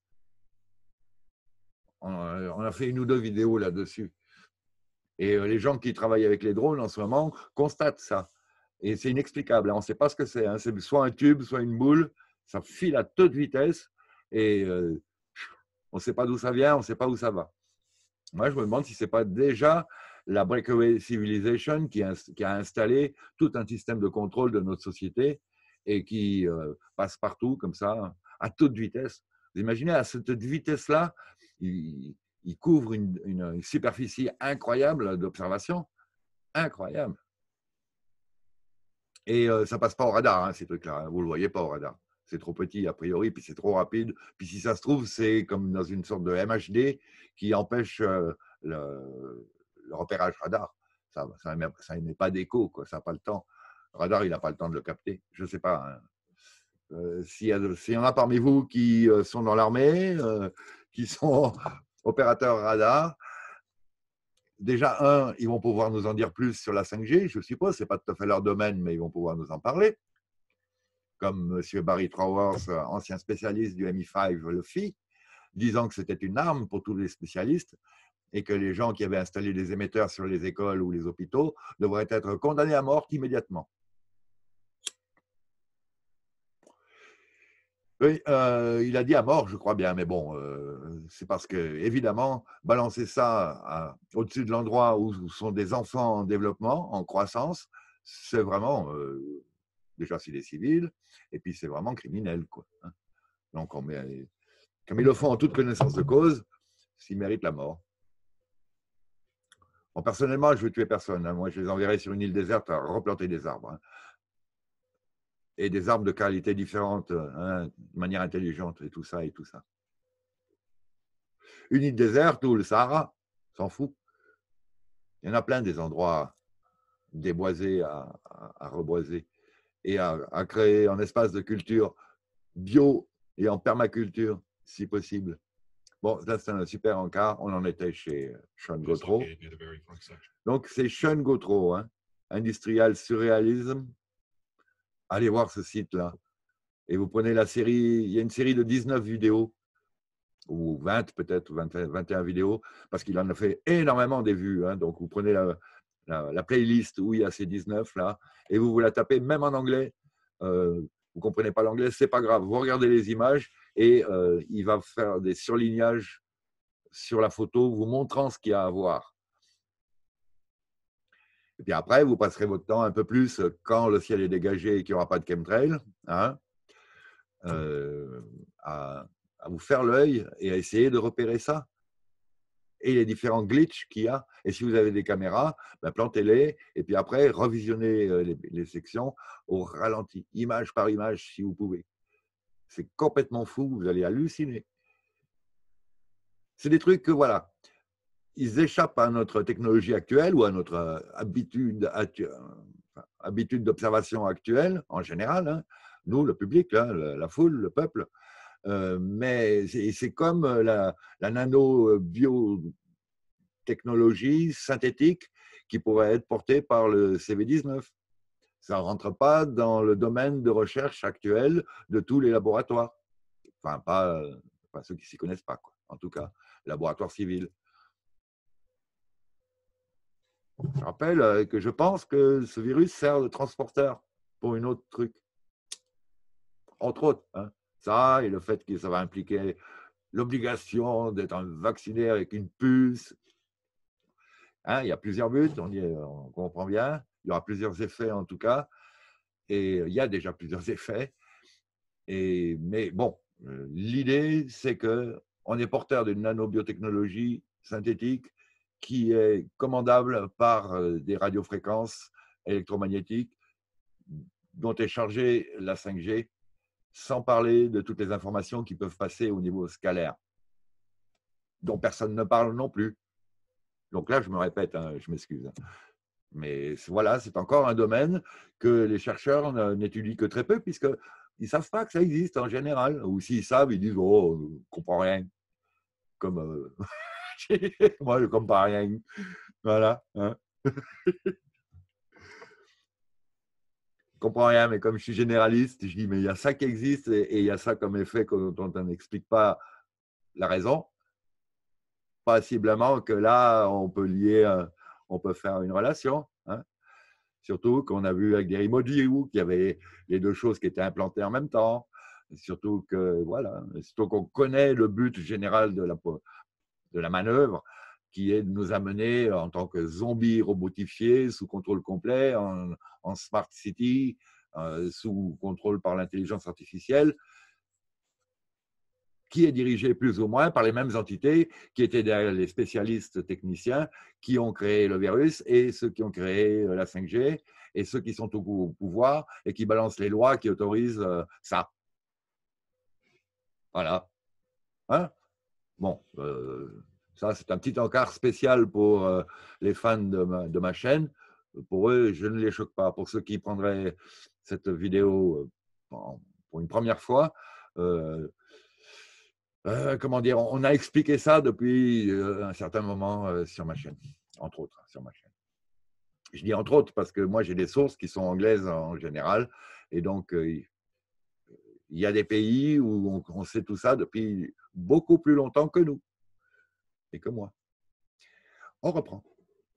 On a fait une ou deux vidéos là-dessus. Et les gens qui travaillent avec les drones en ce moment constatent ça. Et c'est inexplicable. On ne sait pas ce que c'est. Hein. C'est soit un tube, soit une boule. Ça file à toute vitesse. Et euh, on ne sait pas d'où ça vient, on ne sait pas où ça va. Moi, je me demande si ce n'est pas déjà la Breakaway Civilization qui a, qui a installé tout un système de contrôle de notre société et qui euh, passe partout comme ça, à toute vitesse. Vous imaginez, à cette vitesse-là, il, il couvre une, une superficie incroyable d'observation. Incroyable. Et euh, ça ne passe pas au radar, hein, ces trucs-là. Hein. Vous ne le voyez pas au radar. C'est trop petit, a priori, puis c'est trop rapide. Puis si ça se trouve, c'est comme dans une sorte de M H D qui empêche euh, le, le repérage radar. Ça, ça, ça n'émet pas d'écho, quoi. Ça n'a pas le temps. Le radar, il n'a pas le temps de le capter. Je ne sais pas. Hein. Euh, S'il y, si y en a parmi vous qui euh, sont dans l'armée, euh, qui sont opérateurs radar, déjà, un, ils vont pouvoir nous en dire plus sur la cinq G, je suppose. Ce n'est pas tout à fait leur domaine, mais ils vont pouvoir nous en parler. Comme M. Barry Trowers, ancien spécialiste du M I cinq, le fit, disant que c'était une arme pour tous les spécialistes. et que les gens qui avaient installé des émetteurs sur les écoles ou les hôpitaux devraient être condamnés à mort immédiatement. Oui, euh, il a dit à mort, je crois bien, mais bon, euh, c'est parce que, évidemment, balancer ça au-dessus de l'endroit où sont des enfants en développement, en croissance, c'est vraiment, euh, déjà, c'est des civils, et puis c'est vraiment criminel, quoi. Donc, on met, comme ils le font en toute connaissance de cause, s'ils méritent la mort. Bon, personnellement, je ne veux tuer personne. Hein. Moi, je les enverrai sur une île déserte à replanter des arbres. Hein. Et des arbres de qualité différente, hein, de manière intelligente, et tout ça, et tout ça. Une île déserte ou le Sahara, s'en fout. Il y en a plein des endroits déboisés à, à, à reboiser et à, à créer un espace de culture bio et en permaculture, si possible. Bon, là, c'est un super encart. On en était chez Sean Gautreau. Donc, c'est Sean Gautreau, hein, Industrial Surrealism. Allez voir ce site-là. Et vous prenez la série, il y a une série de dix-neuf vidéos, ou vingt peut-être, ou vingt, vingt et un vidéos, parce qu'il en a fait énormément des vues. Hein. Donc, vous prenez la, la, la playlist où il y a ces dix-neuf là, et vous vous la tapez même en anglais. Euh, vous ne comprenez pas l'anglais, c'est pas grave. Vous regardez les images et euh, il va faire des surlignages sur la photo, vous montrant ce qu'il y a à voir. Et puis après, vous passerez votre temps un peu plus quand le ciel est dégagé et qu'il n'y aura pas de chemtrail, hein, euh, à, à vous faire l'œil et à essayer de repérer ça. Et les différents glitches qu'il y a. Et si vous avez des caméras, ben plantez-les et puis après, revisionnez les, les sections au ralenti, image par image, si vous pouvez. C'est complètement fou, vous allez halluciner. C'est des trucs que, voilà, ils échappent à notre technologie actuelle ou à notre habitude, habitude d'observation actuelle, en général, hein. Nous, le public, hein, la foule, le peuple. Euh, mais c'est comme la, la nano-biotechnologie synthétique qui pourrait être portée par le C V dix-neuf. Ça ne rentre pas dans le domaine de recherche actuel de tous les laboratoires. Enfin, pas, pas ceux qui ne s'y connaissent pas, quoi. En tout cas, laboratoire civil. Je rappelle que je pense que ce virus sert de transporteur pour une autre truc. Entre autres, hein. Ça et le fait que ça va impliquer l'obligation d'être vacciné avec une puce. Hein, il y a plusieurs buts, on, y est, on comprend bien. Il y aura plusieurs effets en tout cas. Et il y a déjà plusieurs effets. Et, mais bon, l'idée, c'est qu'on est porteur d'une nanobiotechnologie synthétique qui est commandable par des radiofréquences électromagnétiques dont est chargée la cinq G, sans parler de toutes les informations qui peuvent passer au niveau scalaire, dont personne ne parle non plus. Donc là, je me répète, hein, je m'excuse. Mais voilà, c'est encore un domaine que les chercheurs n'étudient que très peu, puisqu'ils ne savent pas que ça existe en général. Ou s'ils savent, ils disent « Oh, je ne comprends rien ». Comme euh... moi, je ne comprends rien. Voilà. Hein. Je ne comprends rien, mais comme je suis généraliste, je dis « Mais il y a ça qui existe et il y a ça comme effet dont on n'explique pas la raison. » Possiblement que là, on peut lier, on peut faire une relation. Hein. Surtout qu'on a vu avec des emojis qu'il y avait les deux choses qui étaient implantées en même temps. Surtout que, voilà, surtout qu'on connaît le but général de la, de la manœuvre, qui est de nous amener en tant que zombies robotifiés, sous contrôle complet, en, en smart city, euh, sous contrôle par l'intelligence artificielle, qui est dirigé plus ou moins par les mêmes entités qui étaient derrière les spécialistes techniciens qui ont créé le virus et ceux qui ont créé la cinq G et ceux qui sont au pouvoir et qui balancent les lois qui autorisent ça. Voilà. Hein? Bon, euh, ça c'est un petit encart spécial pour euh, les fans de ma, de ma chaîne. Pour eux, je ne les choque pas. Pour ceux qui prendraient cette vidéo pour une première fois, euh, Euh, comment dire, on a expliqué ça depuis euh, un certain moment euh, sur ma chaîne, entre autres, sur ma chaîne. Je dis entre autres parce que moi, j'ai des sources qui sont anglaises en général, et donc euh, il y a des pays où on, on sait tout ça depuis beaucoup plus longtemps que nous, et que moi. On reprend.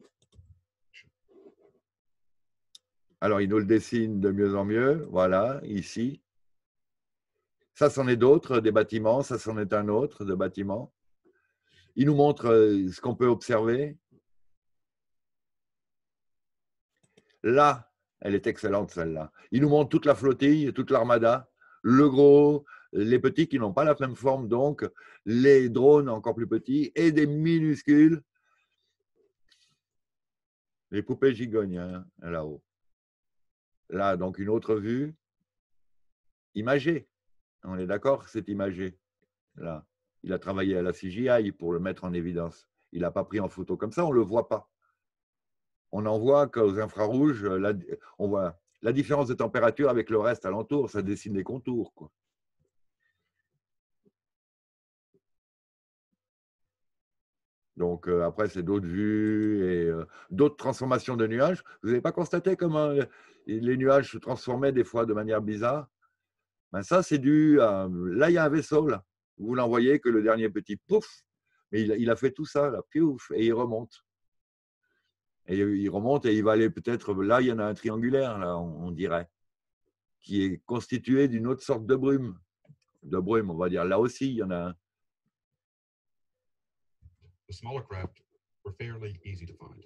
Alors, il nous le dessine de mieux en mieux. Voilà, ici. Ça, c'en est d'autres, des bâtiments. Ça, c'en est un autre, de bâtiments. Il nous montre euh, ce qu'on peut observer. Là, elle est excellente, celle-là. Il nous montre toute la flottille, toute l'armada, le gros, les petits qui n'ont pas la même forme, donc les drones encore plus petits et des minuscules. Les poupées gigognes, hein, là-haut. Là, donc, une autre vue. Imagée. On est d'accord, c'est imagé. Là, il a travaillé à la C G I pour le mettre en évidence. Il n'a pas pris en photo comme ça, on ne le voit pas. On en voit qu'aux infrarouges, la, on voit la différence de température avec le reste alentour, ça dessine les contours, quoi. Donc, euh, après, c'est d'autres vues et euh, d'autres transformations de nuages. Vous n'avez pas constaté comment euh, les nuages se transformaient des fois de manière bizarre? Ben, ça, c'est dû à… Là, il y a un vaisseau, là. Vous l'envoyez que le dernier petit pouf, mais il, il a fait tout ça, là, piouf, et il remonte. Et il remonte et il va aller peut-être… Là, il y en a un triangulaire, là, on, on dirait, qui est constitué d'une autre sorte de brume. De brume, on va dire. Là aussi, il y en a un. The smaller craft were fairly easy to find.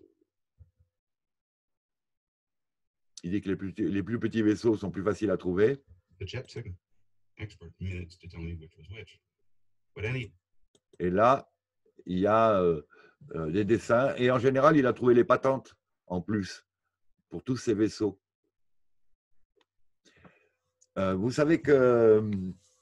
Il dit que les plus, les plus petits vaisseaux sont plus faciles à trouver. The jet took an expert minutes to tell me which was which. But any Et là, il y a euh, euh, des dessins. Et en général, il a trouvé les patentes en plus pour tous ces vaisseaux. Euh, vous savez que euh,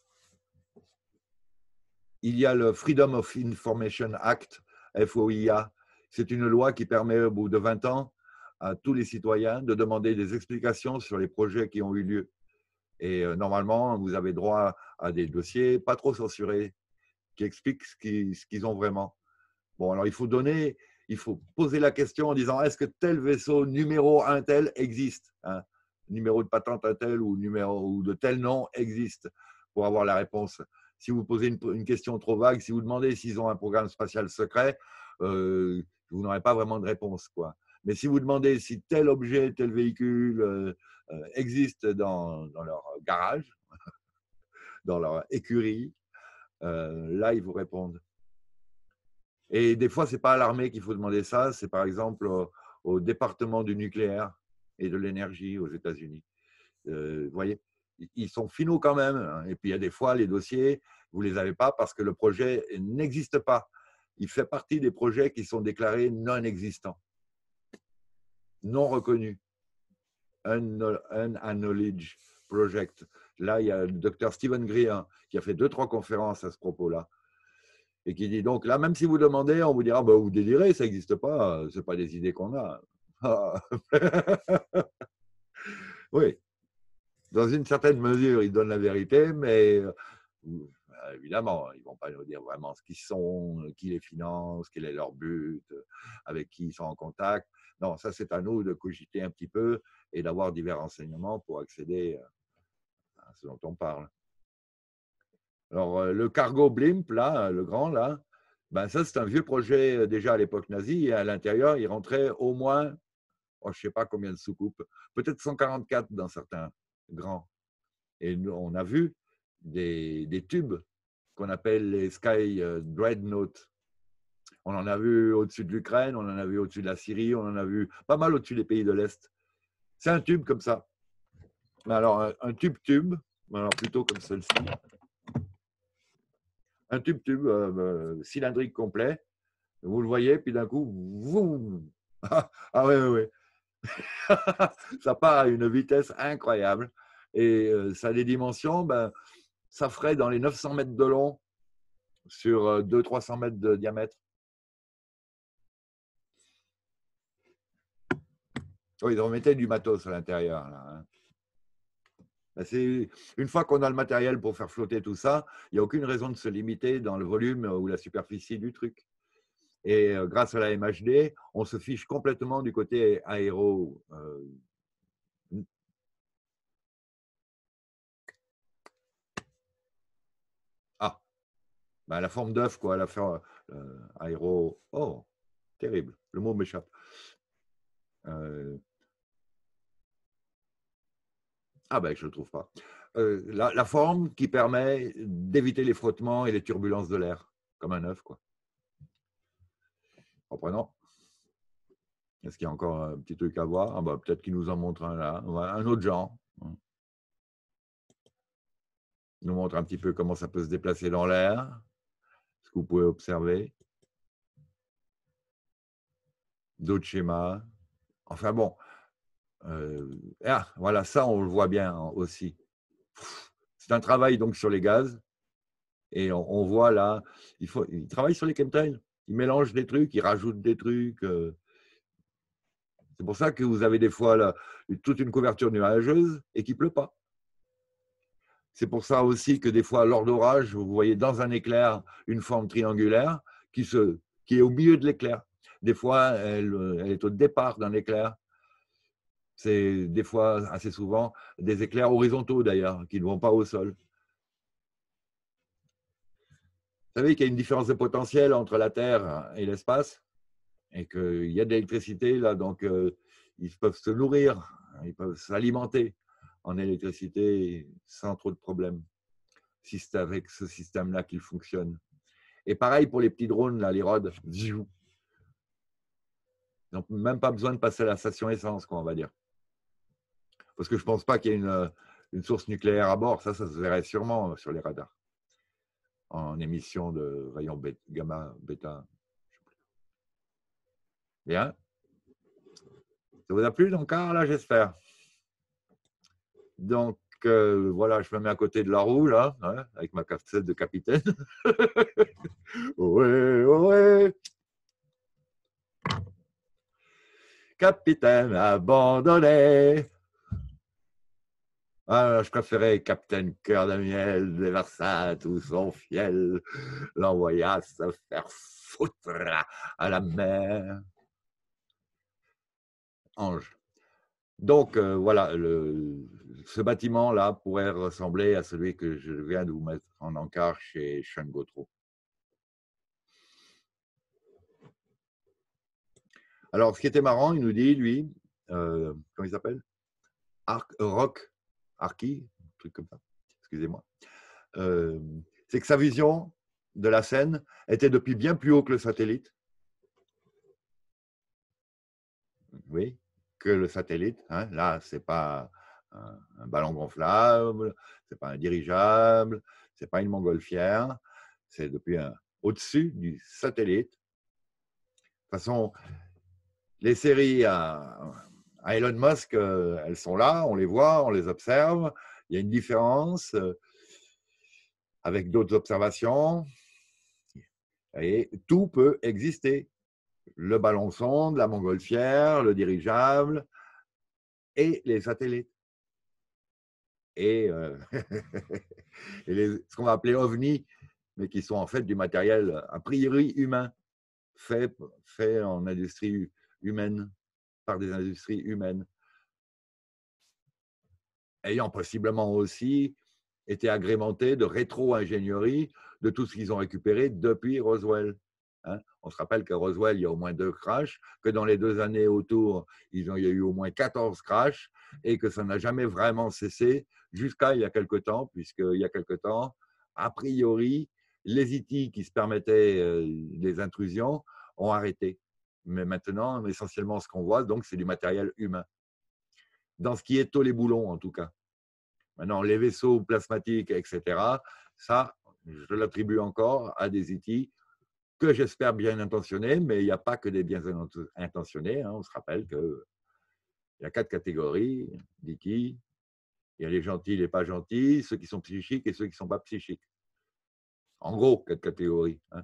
il y a le Freedom of Information Act, F O I A. C'est une loi qui permet au bout de vingt ans à tous les citoyens de demander des explications sur les projets qui ont eu lieu. Et euh, normalement, vous avez droit à des dossiers pas trop censurés qui expliquent ce qu'ils, ce qu'ils ont vraiment. Bon, alors il faut donner, il faut poser la question en disant est-ce que tel vaisseau numéro un tel existe, hein, numéro de patente un tel ou numéro ou de tel nom existe pour avoir la réponse. Si vous posez une, une question trop vague, si vous demandez s'ils ont un programme spatial secret, euh, vous n'aurez pas vraiment de réponse, quoi. Mais si vous demandez si tel objet, tel véhicule euh, euh, existe dans, dans leur garage, dans leur écurie, euh, là, ils vous répondent. Et des fois, ce n'est pas à l'armée qu'il faut demander ça, c'est par exemple au, au département du nucléaire et de l'énergie aux États-Unis. Euh, vous voyez, ils sont finaux quand même. Hein. Et puis, il y a des fois, les dossiers, vous ne les avez pas parce que le projet n'existe pas. Il fait partie des projets qui sont déclarés non existants, non reconnus. Unacknowledged project. Là, il y a le docteur Stephen Greer qui a fait deux, trois conférences à ce propos-là. Et qui dit donc, là, même si vous demandez, on vous dira, bah, vous délirez, ça n'existe pas, ce n'est pas des idées qu'on a. Oui, dans une certaine mesure, ils donnent la vérité, mais évidemment, ils ne vont pas nous dire vraiment ce qu'ils sont, qui les finance, quel est leur but, avec qui ils sont en contact. Non, ça, c'est à nous de cogiter un petit peu et d'avoir divers renseignements pour accéder à ce dont on parle. Alors, le cargo blimp, là, le grand, là, ben ça, c'est un vieux projet déjà à l'époque nazie. Et à l'intérieur, il rentrait au moins, oh, je ne sais pas combien de soucoupes, peut-être cent quarante-quatre dans certains grands. Et nous, on a vu des, des tubes qu'on appelle les Sky Dreadnought. On en a vu au-dessus de l'Ukraine, on en a vu au-dessus de la Syrie, on en a vu pas mal au-dessus des pays de l'Est. C'est un tube comme ça. Alors, un, un tube-tube, alors plutôt comme celle-ci. Un tube-tube euh, cylindrique complet. Vous le voyez, puis d'un coup, vous, ah oui, oui, oui. Ça part à une vitesse incroyable. Et euh, ça a des dimensions, ben, ça ferait dans les neuf cents mètres de long sur deux cents à trois cents mètres de diamètre. Oh, ils remettaient du matos à l'intérieur. Là, hein. C'est, une fois qu'on a le matériel pour faire flotter tout ça, il n'y a aucune raison de se limiter dans le volume ou la superficie du truc. Et euh, grâce à la M H D, on se fiche complètement du côté aéro. Euh, ah, ben, la forme d'œuf, quoi, la forme euh, aéro. Oh, terrible. Le mot m'échappe. Euh, Ah ben, je ne le trouve pas. Euh, la, la forme qui permet d'éviter les frottements et les turbulences de l'air, comme un œuf, quoi. Reprenons. Est-ce qu'il y a encore un petit truc à voir? Ah ben, peut-être qu'il nous en montre un là. Voilà, un autre genre. Il nous montre un petit peu comment ça peut se déplacer dans l'air. Ce que vous pouvez observer. D'autres schémas. Enfin bon. Euh, ah, voilà, ça, on le voit bien aussi. C'est un travail donc sur les gaz. Et on, on voit là, il, faut, il travaille sur les chemtrails. Il mélange des trucs, il rajoute des trucs. Euh. C'est pour ça que vous avez des fois là, toute une couverture nuageuse et qu'il ne pleut pas. C'est pour ça aussi que des fois, lors d'orage, vous voyez dans un éclair une forme triangulaire qui, se, qui est au milieu de l'éclair. Des fois, elle, elle est au départ d'un éclair. C'est des fois, assez souvent, des éclairs horizontaux d'ailleurs, qui ne vont pas au sol. Vous savez qu'il y a une différence de potentiel entre la Terre et l'espace et qu'il y a de l'électricité là, donc euh, ils peuvent se nourrir, ils peuvent s'alimenter en électricité sans trop de problèmes. Si c'est avec ce système-là qu'il fonctionne. Et pareil pour les petits drones, là, les rods, ils n'ont même pas besoin de passer à la station essence, quoi, on va dire. Parce que je ne pense pas qu'il y ait une, une source nucléaire à bord, ça, ça se verrait sûrement sur les radars, en émission de rayons bêta, gamma, bêta. Bien. Ça vous a plu, donc, ah, là, j'espère. Donc, euh, voilà, je me mets à côté de la roue, là, hein, avec ma casquette de capitaine. Ouais, ouais. Capitaine abandonné. Ah, je préférais Capitaine Cœur de Miel, déversa tout son fiel, l'envoya se faire foutre à la mer. Ange. Donc, euh, voilà, le, ce bâtiment-là pourrait ressembler à celui que je viens de vous mettre en encart chez Sean Gautreau. Alors, ce qui était marrant, il nous dit, lui, euh, comment il s'appelle? Arc, Rock, Arky, un truc comme ça, excusez-moi. Euh, c'est que sa vision de la scène était depuis bien plus haut que le satellite. Oui, que le satellite. Hein. Là, ce n'est pas un, un ballon gonflable, ce n'est pas un dirigeable, ce n'est pas une montgolfière, c'est depuis un, au-dessus du satellite. De toute façon, les séries à, à Elon Musk, euh, elles sont là, on les voit, on les observe. Il y a une différence euh, avec d'autres observations. Et tout peut exister. Le ballon sonde, la montgolfière, le dirigeable et les satellites. Et, euh, et les, ce qu'on va appeler ovnis, mais qui sont en fait du matériel a priori humain, fait, fait en industrie humaine, par des industries humaines, ayant possiblement aussi été agrémentés de rétro-ingénierie de tout ce qu'ils ont récupéré depuis Roswell. Hein, on se rappelle qu'à Roswell, il y a au moins deux crashs, que dans les deux années autour, ils ont, il y a eu au moins quatorze crashs, et que ça n'a jamais vraiment cessé jusqu'à il y a quelque temps, puisqu'il y a quelque temps, a priori, les I T qui se permettaient euh, les intrusions ont arrêté. Mais maintenant, essentiellement, ce qu'on voit, donc, c'est du matériel humain. Dans ce qui est tôt les boulons, en tout cas. Maintenant, les vaisseaux plasmatiques, et cetera, ça, je l'attribue encore à des I T que j'espère bien intentionnés, mais il n'y a pas que des bien intentionnés. Hein. On se rappelle qu'il y a quatre catégories d'I T. Il y a les gentils, les pas gentils, ceux qui sont psychiques et ceux qui ne sont pas psychiques. En gros, quatre catégories. Hein.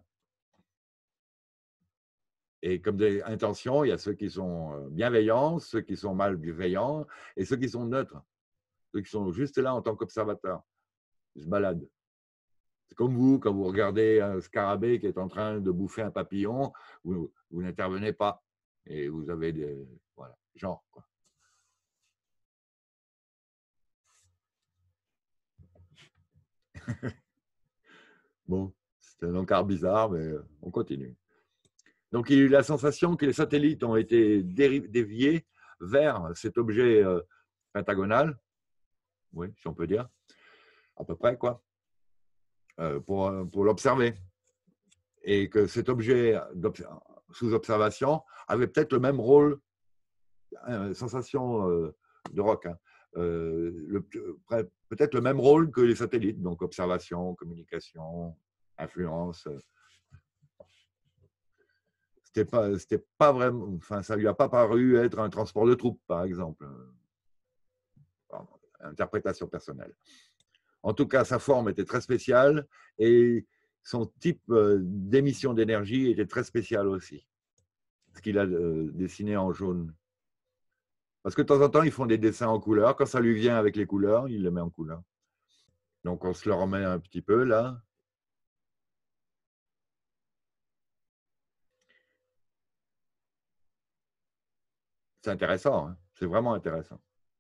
Et comme des intentions, il y a ceux qui sont bienveillants, ceux qui sont malveillants et ceux qui sont neutres. Ceux qui sont juste là en tant qu'observateurs. Ils se baladent. C'est comme vous, quand vous regardez un scarabée qui est en train de bouffer un papillon, vous, vous n'intervenez pas. Et vous avez des... Voilà, genre, quoi. Bon, c'est un encart bizarre, mais on continue. Donc, il y a eu la sensation que les satellites ont été déviés vers cet objet euh, pentagonal, oui, si on peut dire, à peu près, quoi, euh, pour, pour l'observer. Et que cet objet sous observation avait peut-être le même rôle, euh, sensation euh, de rock, hein, euh, le, peut-être le même rôle que les satellites, donc observation, communication, influence. C'était pas, c'était pas vraiment, enfin, ça lui a pas paru être un transport de troupes, par exemple. Pardon, interprétation personnelle. En tout cas, sa forme était très spéciale et son type d'émission d'énergie était très spécial aussi. Ce qu'il a dessiné en jaune. Parce que de temps en temps, ils font des dessins en couleur. Quand ça lui vient avec les couleurs, il les met en couleur. Donc, on se le remet un petit peu là. C'est intéressant, hein, c'est vraiment intéressant.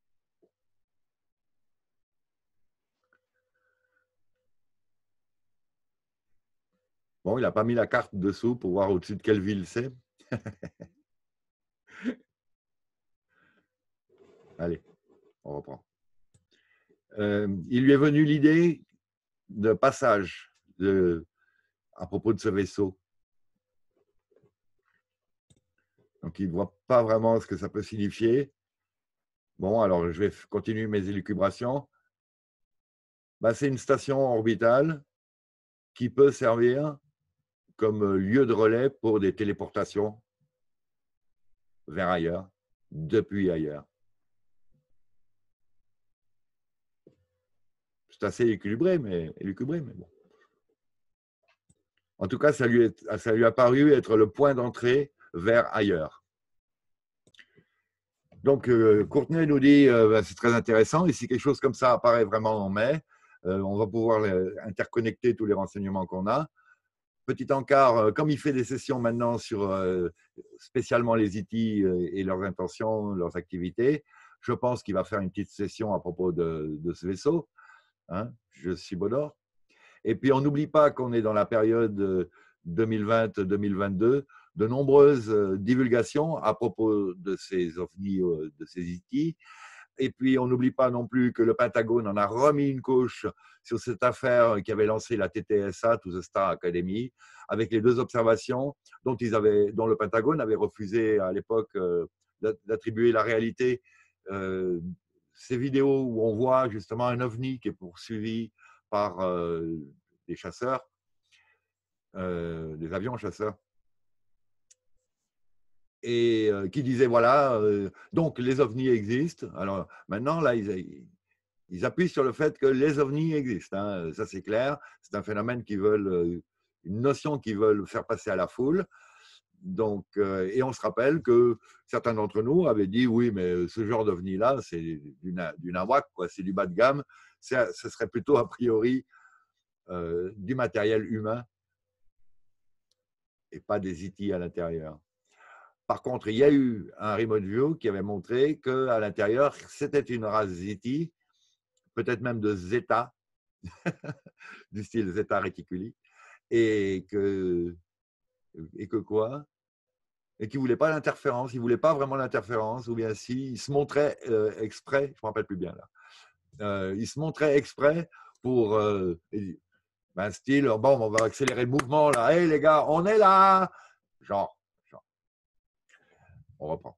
Bon, il n'a pas mis la carte dessous pour voir au-dessus de quelle ville c'est. Allez, on reprend. Euh, il lui est venu l'idée de passage de, à propos de ce vaisseau. Donc, il ne voit pas vraiment ce que ça peut signifier. Bon, alors, je vais continuer mes élucubrations. Ben, c'est une station orbitale qui peut servir comme lieu de relais pour des téléportations vers ailleurs, depuis ailleurs. C'est assez équilibré, mais, élucubré, mais bon. En tout cas, ça lui, est, ça lui a paru être le point d'entrée vers ailleurs. Donc, euh, Courtenay nous dit, euh, ben, c'est très intéressant, et si quelque chose comme ça apparaît vraiment en mai, euh, on va pouvoir interconnecter tous les renseignements qu'on a. Petit encart, euh, comme il fait des sessions maintenant sur euh, spécialement les I T euh, et leurs intentions, leurs activités, je pense qu'il va faire une petite session à propos de, de ce vaisseau. Hein, je suis Baudor. Et puis, on n'oublie pas qu'on est dans la période deux mille vingt deux mille vingt-deux, de nombreuses divulgations à propos de ces ovnis, de ces I T. Et puis, on n'oublie pas non plus que le Pentagone en a remis une couche sur cette affaire qui avait lancé la T T S A, To the Star Academy, avec les deux observations dont, ils avaient, dont le Pentagone avait refusé à l'époque d'attribuer la réalité. Euh, ces vidéos où on voit justement un ovni qui est poursuivi par euh, des chasseurs, euh, des avions chasseurs, et euh, qui disaient, voilà, euh, donc les ovnis existent. Alors maintenant, là, ils, ils appuient sur le fait que les ovnis existent. Hein. Ça, c'est clair. C'est un phénomène qu'ils veulent, une notion qu'ils veulent faire passer à la foule. Donc, euh, et on se rappelle que certains d'entre nous avaient dit, oui, mais ce genre d'ovni-là, c'est du, du nawak, quoi, c'est du bas de gamme. Ce serait plutôt, a priori, euh, du matériel humain et pas des I T à l'intérieur. Par contre, il y a eu un remote view qui avait montré qu'à l'intérieur, c'était une race I T, peut-être même de Zeta, du style Zeta Reticuli, et que, et que quoi et qui ne voulait pas l'interférence, il ne voulait pas vraiment l'interférence, ou bien si, il se montrait euh, exprès, je ne me rappelle plus bien là, euh, il se montrait exprès pour euh, ben, style, bon, on va accélérer le mouvement là, hé hey, les gars, on est là, genre, genre, on reprend.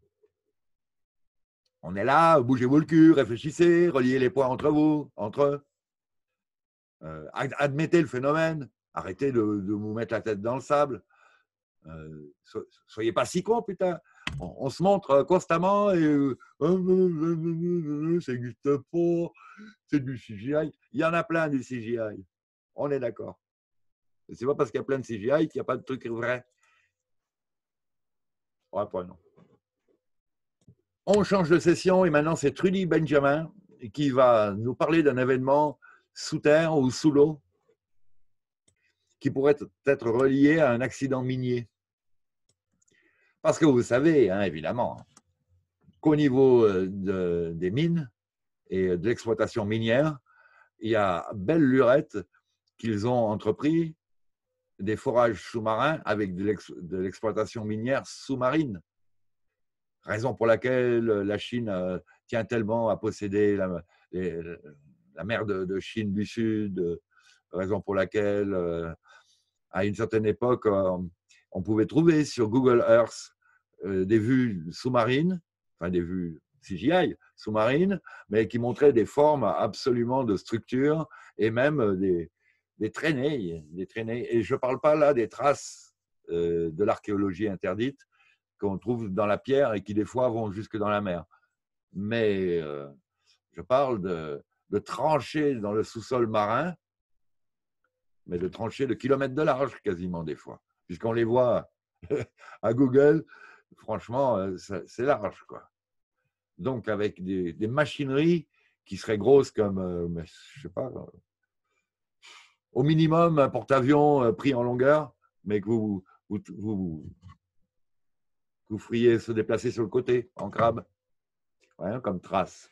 On est là, bougez-vous le cul, réfléchissez, reliez les points entre vous, entre eux. Euh, admettez le phénomène, arrêtez de, de vous mettre la tête dans le sable. Euh, so, soyez pas si cons, putain. On, on se montre constamment et euh, ça n'existe pas, c'est du C G I. Il y en a plein du C G I. On est d'accord. C'est pas parce qu'il y a plein de C G I qu'il n'y a pas de trucs vrais. Ouais, pas non. On change de session et maintenant c'est Trudy Benjamin qui va nous parler d'un événement sous terre ou sous l'eau qui pourrait être relié à un accident minier. Parce que vous savez, hein, évidemment, qu'au niveau de, des mines et de l'exploitation minière, il y a belle lurette qu'ils ont entrepris des forages sous-marins avec de l'exploitation minière sous-marine. Raison pour laquelle la Chine euh, tient tellement à posséder la, les, la mer de, de Chine du Sud, raison pour laquelle, euh, à une certaine époque, euh, on pouvait trouver sur Google Earth euh, des vues sous-marines, enfin des vues C G I sous-marines, mais qui montraient des formes absolument de structures et même des, des traînées, des traînées. Et je ne parle pas là des traces euh, de l'archéologie interdite qu'on trouve dans la pierre et qui des fois vont jusque dans la mer. Mais euh, je parle de, de tranchées dans le sous-sol marin, mais de tranchées de kilomètres de large quasiment des fois, puisqu'on les voit à Google, franchement, c'est large, quoi. Donc avec des, des machineries qui seraient grosses comme, euh, je sais pas, au minimum un porte-avions pris en longueur, mais que vous, vous, vous, vous feriez se déplacer sur le côté en crabe, ouais, comme trace.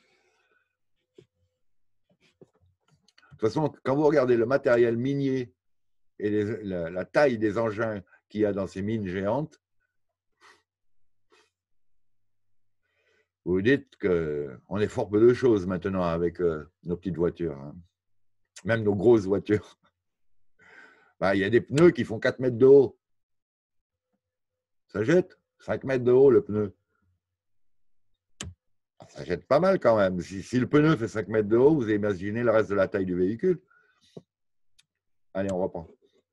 De toute façon, quand vous regardez le matériel minier et les, la, la taille des engins qu'il y a dans ces mines géantes, vous vous dites qu'on est fort peu de choses maintenant avec euh, nos petites voitures, hein. Même nos grosses voitures. Bah, il y a des pneus qui font quatre mètres de haut. Ça jette cinq mètres de haut le pneu. Ça jette pas mal quand même. Si, si le pneu fait cinq mètres de haut, vous imaginez le reste de la taille du véhicule. Allez, on reprend.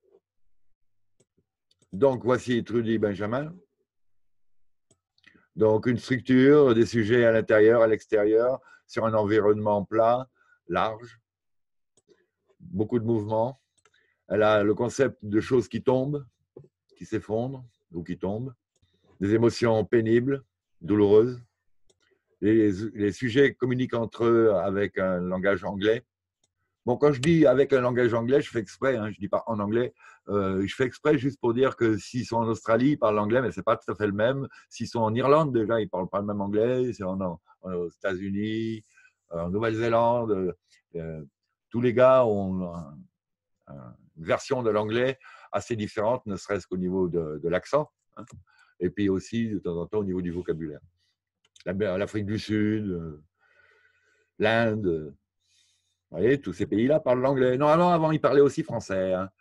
Donc, voici Trudy Benjamin. Donc, une structure, des sujets à l'intérieur, à l'extérieur, sur un environnement plat, large, beaucoup de mouvements. Elle a le concept de choses qui tombent, qui s'effondrent ou qui tombent, des émotions pénibles, douloureuses. Les, les sujets communiquent entre eux avec un langage anglais. Bon, quand je dis avec un langage anglais, je fais exprès, hein, je ne dis pas en anglais, euh, je fais exprès juste pour dire que s'ils sont en Australie, ils parlent anglais, mais ce n'est pas tout à fait le même. S'ils sont en Irlande, déjà, ils ne parlent pas le même anglais. C'est en, en, aux États-Unis, en Nouvelle-Zélande, euh, tous les gars ont un, un, une version de l'anglais assez différente, ne serait-ce qu'au niveau de, de l'accent, hein, et puis aussi, de temps en temps, au niveau du vocabulaire. L'Afrique du Sud, l'Inde, vous voyez, tous ces pays-là parlent l'anglais. Normalement, avant, ils parlaient aussi français, hein.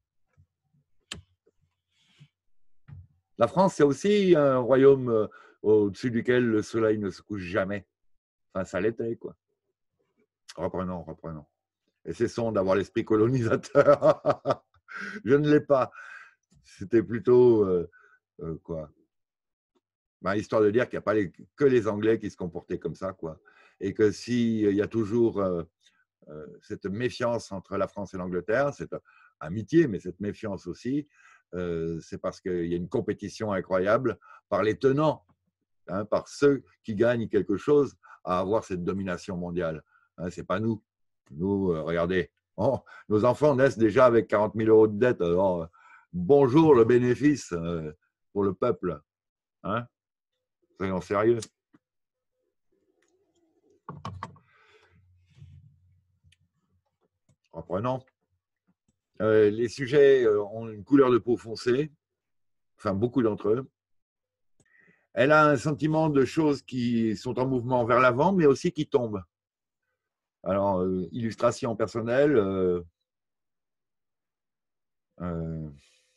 La France, c'est aussi un royaume au-dessus duquel le soleil ne se couche jamais. Enfin, ça l'était, quoi. Reprenons, reprenons. Et cessons d'avoir l'esprit colonisateur. Je ne l'ai pas. C'était plutôt, euh, euh, quoi, ben, histoire de dire qu'il n'y a pas les, que les Anglais qui se comportaient comme ça, quoi. Et que s'il y a toujours euh, euh, cette méfiance entre la France et l'Angleterre, cette amitié, mais cette méfiance aussi, euh, c'est parce qu'il y a une compétition incroyable par les tenants, hein, par ceux qui gagnent quelque chose à avoir cette domination mondiale. Hein, ce n'est pas nous. Nous, euh, regardez, oh, nos enfants naissent déjà avec quarante mille euros de dette. Alors, euh, bonjour le bénéfice euh, pour le peuple. Hein, soyons sérieux. Reprenons. Euh, les sujets ont une couleur de peau foncée, enfin beaucoup d'entre eux. Elle a un sentiment de choses qui sont en mouvement vers l'avant, mais aussi qui tombent. Alors, euh, illustration personnelle. Euh, euh,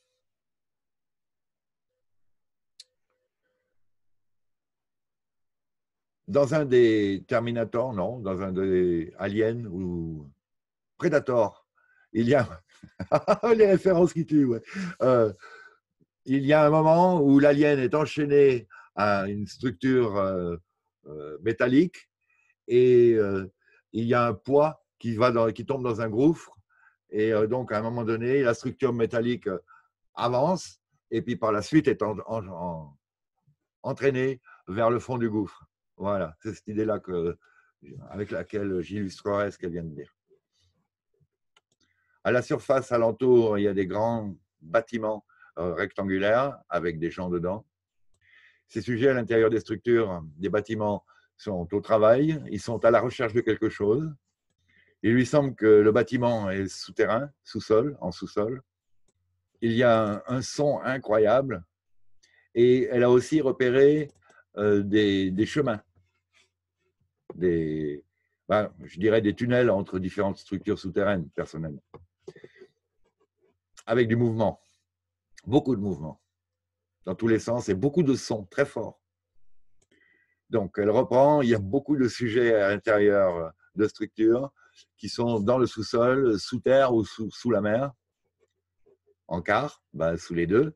dans un des Terminator, non, dans un des Aliens ou Predator, il y a les références qui tuent, ouais. Euh, il y a un moment où l'alien est enchaîné à une structure euh, euh, métallique et euh, il y a un poids qui, va dans, qui tombe dans un gouffre et euh, donc à un moment donné, la structure métallique avance et puis par la suite est en, en, en, entraînée vers le fond du gouffre. Voilà, c'est cette idée-là que, avec laquelle j'illustrerai ce qu'elle vient de dire. À la surface alentour, il y a des grands bâtiments euh, rectangulaires avec des gens dedans. Ces sujets à l'intérieur des structures, des bâtiments, sont au travail, ils sont à la recherche de quelque chose. Il lui semble que le bâtiment est souterrain, sous-sol, en sous-sol. il y a un, un son incroyable et elle a aussi repéré euh, des, des chemins, des, ben, je dirais des tunnels entre différentes structures souterraines, personnellement, avec du mouvement, beaucoup de mouvement, dans tous les sens et beaucoup de sons très forts. Donc, elle reprend, il y a beaucoup de sujets à l'intérieur de structures qui sont dans le sous-sol, sous terre ou sous, sous la mer, en quart, ben, sous les deux.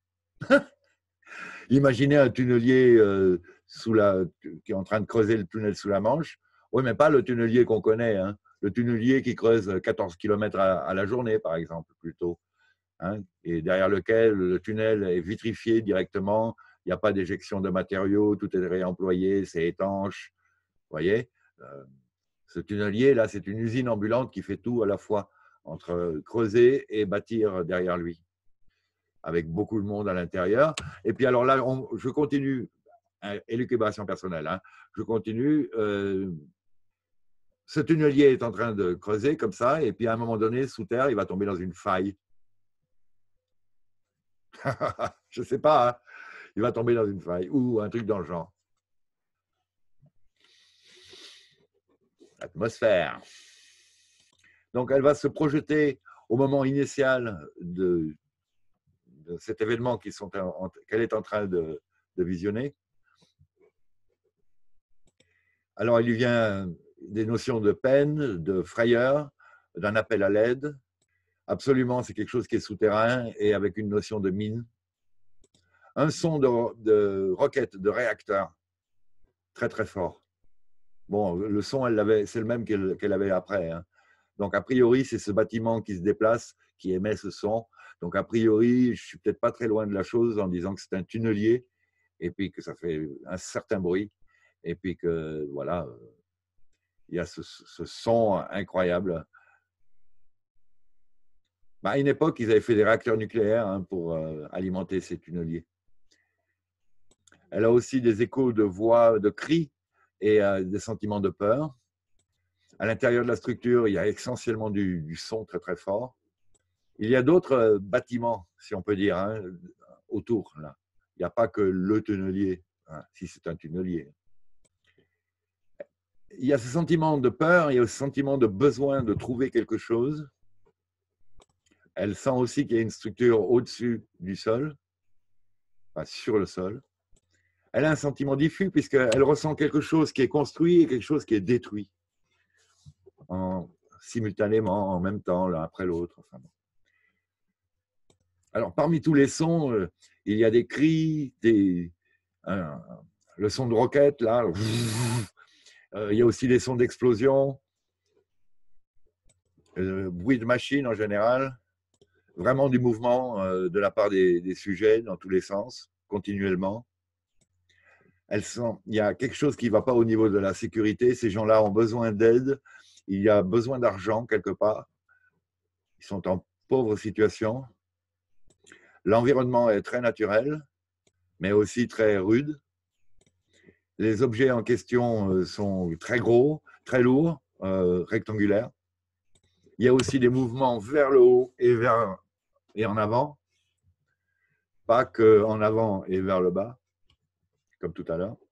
Imaginez un tunnelier euh, sous la, qui est en train de creuser le tunnel sous la Manche. Oui, mais pas le tunnelier qu'on connaît, hein. Le tunnelier qui creuse quatorze kilomètres à, à la journée, par exemple, plutôt. Hein, et derrière lequel le tunnel est vitrifié directement. Il n'y a pas d'éjection de matériaux, tout est réemployé, c'est étanche. Vous voyez, euh, ce tunnelier, là, c'est une usine ambulante qui fait tout à la fois, entre creuser et bâtir derrière lui, avec beaucoup de monde à l'intérieur. Et puis alors là, on, je continue, hein, élucubration personnelle, hein, je continue. Euh, ce tunnelier est en train de creuser comme ça, et puis à un moment donné, sous terre, il va tomber dans une faille. Je ne sais pas, hein, il va tomber dans une faille, ou un truc dans le genre. Atmosphère. Donc, elle va se projeter au moment initial de, de cet événement qu'elle est en train de, de visionner. Alors, il lui vient des notions de peine, de frayeur, d'un appel à l'aide. Absolument, c'est quelque chose qui est souterrain et avec une notion de mine. Un son de, de roquette, de réacteur, très très fort. Bon, le son, elle l'avait, c'est le même qu'elle qu'elle avait après, hein. Donc, a priori, c'est ce bâtiment qui se déplace, qui émet ce son. Donc, a priori, je ne suis peut-être pas très loin de la chose en disant que c'est un tunnelier et puis que ça fait un certain bruit. Et puis que, voilà, il y a ce, ce son incroyable. Bah, à une époque, ils avaient fait des réacteurs nucléaires, hein, pour euh, alimenter ces tunneliers. Elle a aussi des échos de voix, de cris et euh, des sentiments de peur. À l'intérieur de la structure, il y a essentiellement du, du son très très fort. Il y a d'autres bâtiments, si on peut dire, hein, autour. Là. Il n'y a pas que le tunnelier, hein, si c'est un tunnelier. Il y a ce sentiment de peur, il y a ce sentiment de besoin de trouver quelque chose. Elle sent aussi qu'il y a une structure au-dessus du sol, enfin, sur le sol. Elle a un sentiment diffus puisqu'elle ressent quelque chose qui est construit et quelque chose qui est détruit, en, simultanément, en même temps, l'un après l'autre. Enfin, bon. Alors, parmi tous les sons, euh, il y a des cris, des, euh, le son de roquette, là. Euh, il y a aussi des sons d'explosion, euh, bruit de machine en général, vraiment du mouvement euh, de la part des, des sujets dans tous les sens, continuellement. Elles sont, il y a quelque chose qui ne va pas au niveau de la sécurité. Ces gens-là ont besoin d'aide. Il y a besoin d'argent quelque part. Ils sont en pauvre situation. L'environnement est très naturel, mais aussi très rude. Les objets en question sont très gros, très lourds, euh, rectangulaires. Il y a aussi des mouvements vers le haut et, vers, et en avant, pas qu'en avant et vers le bas, comme tout à l'heure.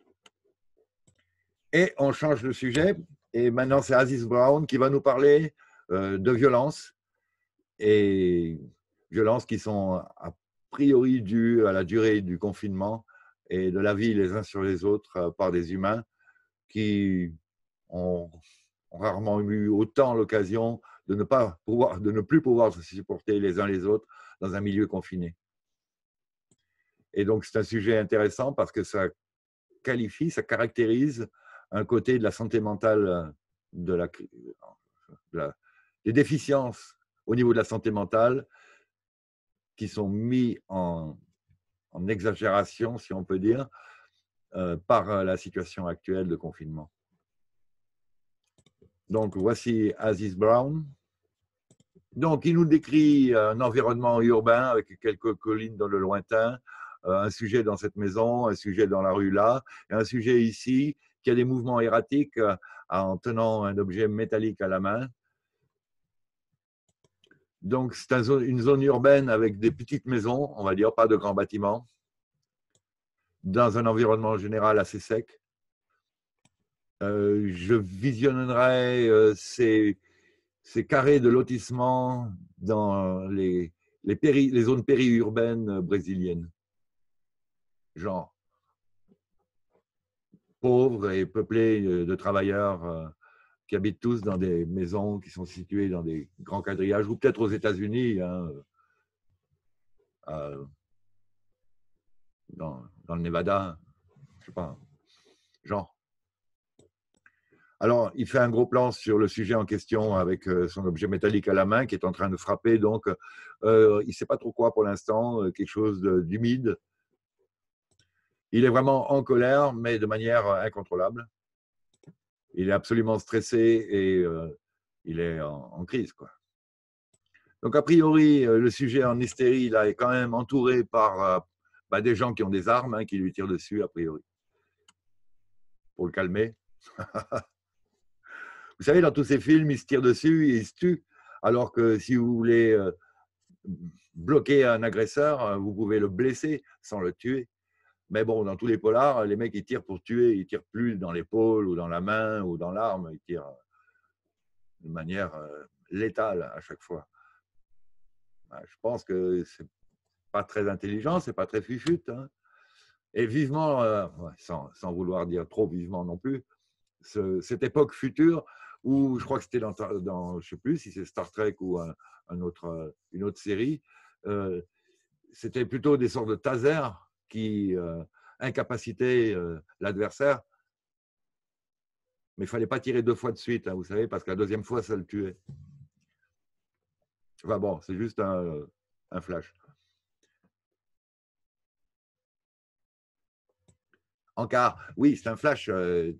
Et on change de sujet, et maintenant c'est Aziz Brown qui va nous parler euh, de violences, et violences qui sont a priori dues à la durée du confinement et de la vie les uns sur les autres par des humains qui ont, ont rarement eu autant l'occasion de ne pas pouvoir, de ne plus pouvoir se supporter les uns les autres dans un milieu confiné. Et donc c'est un sujet intéressant parce que ça qualifie, ça caractérise un côté de la santé mentale, de la, de la, des déficiences au niveau de la santé mentale qui sont mis en, en exagération, si on peut dire, euh, par la situation actuelle de confinement. Donc, voici Aziz Brown. Donc, il nous décrit un environnement urbain avec quelques collines dans le lointain, un sujet dans cette maison, un sujet dans la rue là, et un sujet ici qui a des mouvements erratiques en tenant un objet métallique à la main. Donc, c'est un zone, une zone urbaine avec des petites maisons, on va dire, pas de grands bâtiments, dans un environnement général assez sec. Euh, je visionnerai euh, ces, ces carrés de lotissement dans les, les, péri, les zones périurbaines brésiliennes. Genre, pauvres et peuplés de travailleurs euh, qui habitent tous dans des maisons qui sont situées dans des grands quadrillages, ou peut-être aux États-Unis, hein, euh, dans, dans le Nevada, je sais pas, genre. Alors, il fait un gros plan sur le sujet en question avec son objet métallique à la main qui est en train de frapper. Donc, euh, il ne sait pas trop quoi pour l'instant, quelque chose d'humide. Il est vraiment en colère, mais de manière incontrôlable. Il est absolument stressé et euh, il est en, en crise, quoi. Donc, a priori, le sujet en hystérie là, est quand même entouré par euh, bah, des gens qui ont des armes, hein, qui lui tirent dessus, a priori, pour le calmer. Vous savez, dans tous ces films, ils se tirent dessus et ils se tuent. Alors que si vous voulez euh, bloquer un agresseur, vous pouvez le blesser sans le tuer. Mais bon, dans tous les polars, les mecs, ils tirent pour tuer. Ils ne tirent plus dans l'épaule ou dans la main ou dans l'arme. Ils tirent de manière euh, létale à chaque fois. Je pense que ce n'est pas très intelligent, ce n'est pas très fufute. Hein. Et vivement, euh, sans, sans vouloir dire trop vivement non plus, ce, cette époque future où je crois que c'était dans, dans, je ne sais plus si c'est Star Trek ou un, un autre, une autre série, euh, c'était plutôt des sortes de tasers qui euh, incapacitaient euh, l'adversaire. Mais il ne fallait pas tirer deux fois de suite, hein, vous savez, parce que la deuxième fois, ça le tuait. Enfin bon, c'est juste un, un flash. Encore, oui, c'est un flash euh,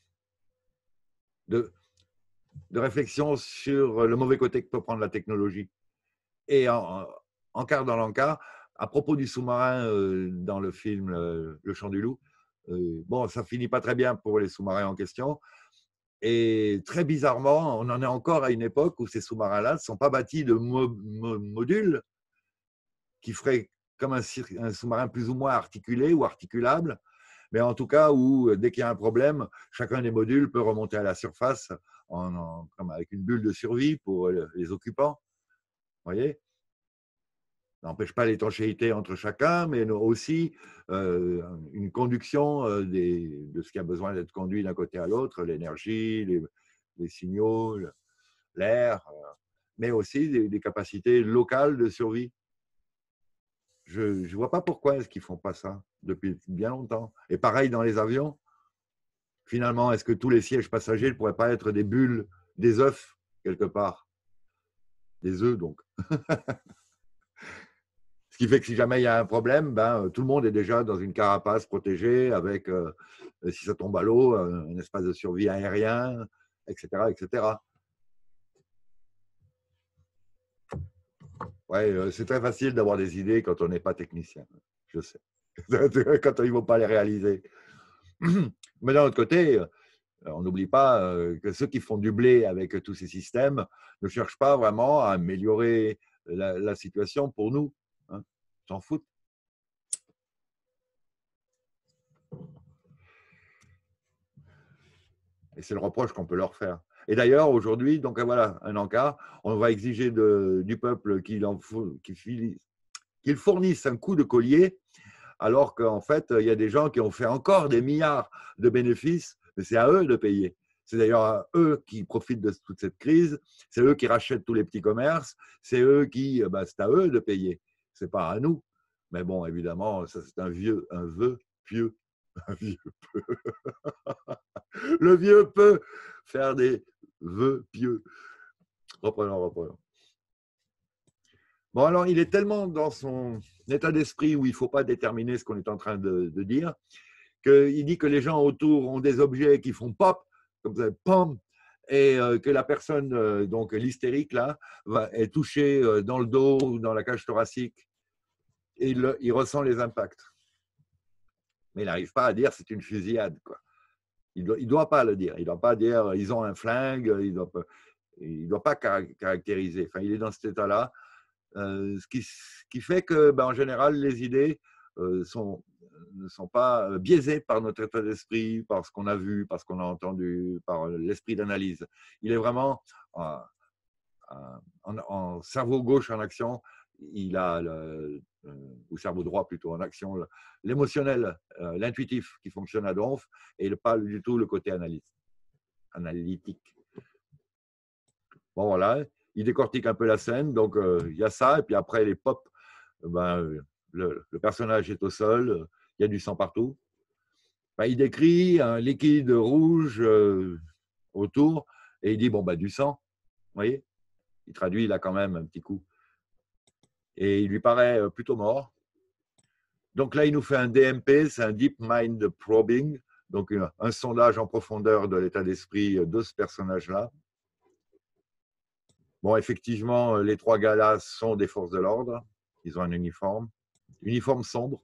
de, de réflexion sur le mauvais côté que peut prendre la technologie. Et en, encart dans l'encart, à propos du sous-marin euh, dans le film euh, Le Chant du Loup, euh, bon, ça finit pas très bien pour les sous-marins en question. Et très bizarrement, on en est encore à une époque où ces sous-marins-là ne sont pas bâtis de mo mo modules qui feraient comme un, un sous-marin plus ou moins articulé ou articulable, mais en tout cas où, dès qu'il y a un problème, chacun des modules peut remonter à la surface en, en, comme avec une bulle de survie pour les occupants. Vous voyez ? Ça n'empêche pas l'étanchéité entre chacun, mais aussi euh, une conduction euh, des, de ce qui a besoin d'être conduit d'un côté à l'autre, l'énergie, les, les signaux, l'air, euh, mais aussi des, des capacités locales de survie. Je ne vois pas pourquoi est-ce qu'ils ne font pas ça depuis bien longtemps. Et pareil dans les avions. Finalement, est-ce que tous les sièges passagers ne pourraient pas être des bulles, des œufs, quelque part? Des œufs, donc. Ce qui fait que si jamais il y a un problème, ben, tout le monde est déjà dans une carapace protégée avec, euh, si ça tombe à l'eau, un espace de survie aérien, et cetera, et cetera. Ouais, c'est très facile d'avoir des idées quand on n'est pas technicien, je sais, quand il ne faut pas les réaliser. Mais d'un autre côté, on n'oublie pas que ceux qui font du blé avec tous ces systèmes ne cherchent pas vraiment à améliorer la, la situation pour nous. Hein, s'en foutent. Et c'est le reproche qu'on peut leur faire. Et d'ailleurs, aujourd'hui, donc voilà, un encart, on va exiger de, du peuple qu'il qu'il fournisse un coup de collier, alors qu'en fait, il y a des gens qui ont fait encore des milliards de bénéfices, mais c'est à eux de payer. C'est d'ailleurs à eux qui profitent de toute cette crise, c'est eux qui rachètent tous les petits commerces, c'est eux qui, bah, c'est à eux de payer, c'est pas à nous. Mais bon, évidemment, ça c'est un vieux, un vœu pieux. Un vieux peu. Le vieux peut faire des vœux pieux. Reprenons, reprenons. Bon, alors, il est tellement dans son état d'esprit où il ne faut pas déterminer ce qu'on est en train de, de dire, qu'il dit que les gens autour ont des objets qui font pop, comme ça, pom, et euh, que la personne, euh, donc l'hystérique, là, va, est touchée euh, dans le dos ou dans la cage thoracique, et il, il ressent les impacts. Mais il n'arrive pas à dire c'est une fusillade, quoi. Il ne doit, doit pas le dire. Il ne doit pas dire ils ont un flingue. Il doit pas... Il ne doit pas caractériser. Enfin, il est dans cet état-là. Euh, ce, qui, ce qui fait que, ben, en général, les idées euh, sont, ne sont pas biaisées par notre état d'esprit, par ce qu'on a vu, par ce qu'on a entendu, par l'esprit d'analyse. Il est vraiment en, en, en cerveau gauche en action. Il a le, ou cerveau droit plutôt en action, l'émotionnel, euh, l'intuitif qui fonctionne à donf, et pas du tout le côté analyse, analytique. Bon, voilà, il décortique un peu la scène, donc euh, il y a ça, et puis après les pop, ben, le, le personnage est au sol, il y a du sang partout. Ben, il décrit un liquide rouge euh, autour, et il dit, bon, ben, du sang, vous voyez, il traduit là quand même un petit coup. Et il lui paraît plutôt mort. Donc là, il nous fait un D M P, c'est un Deep Mind Probing, donc un, un sondage en profondeur de l'état d'esprit de ce personnage-là. Bon, effectivement, les trois gars-là sont des forces de l'ordre. Ils ont un uniforme, uniforme sombre.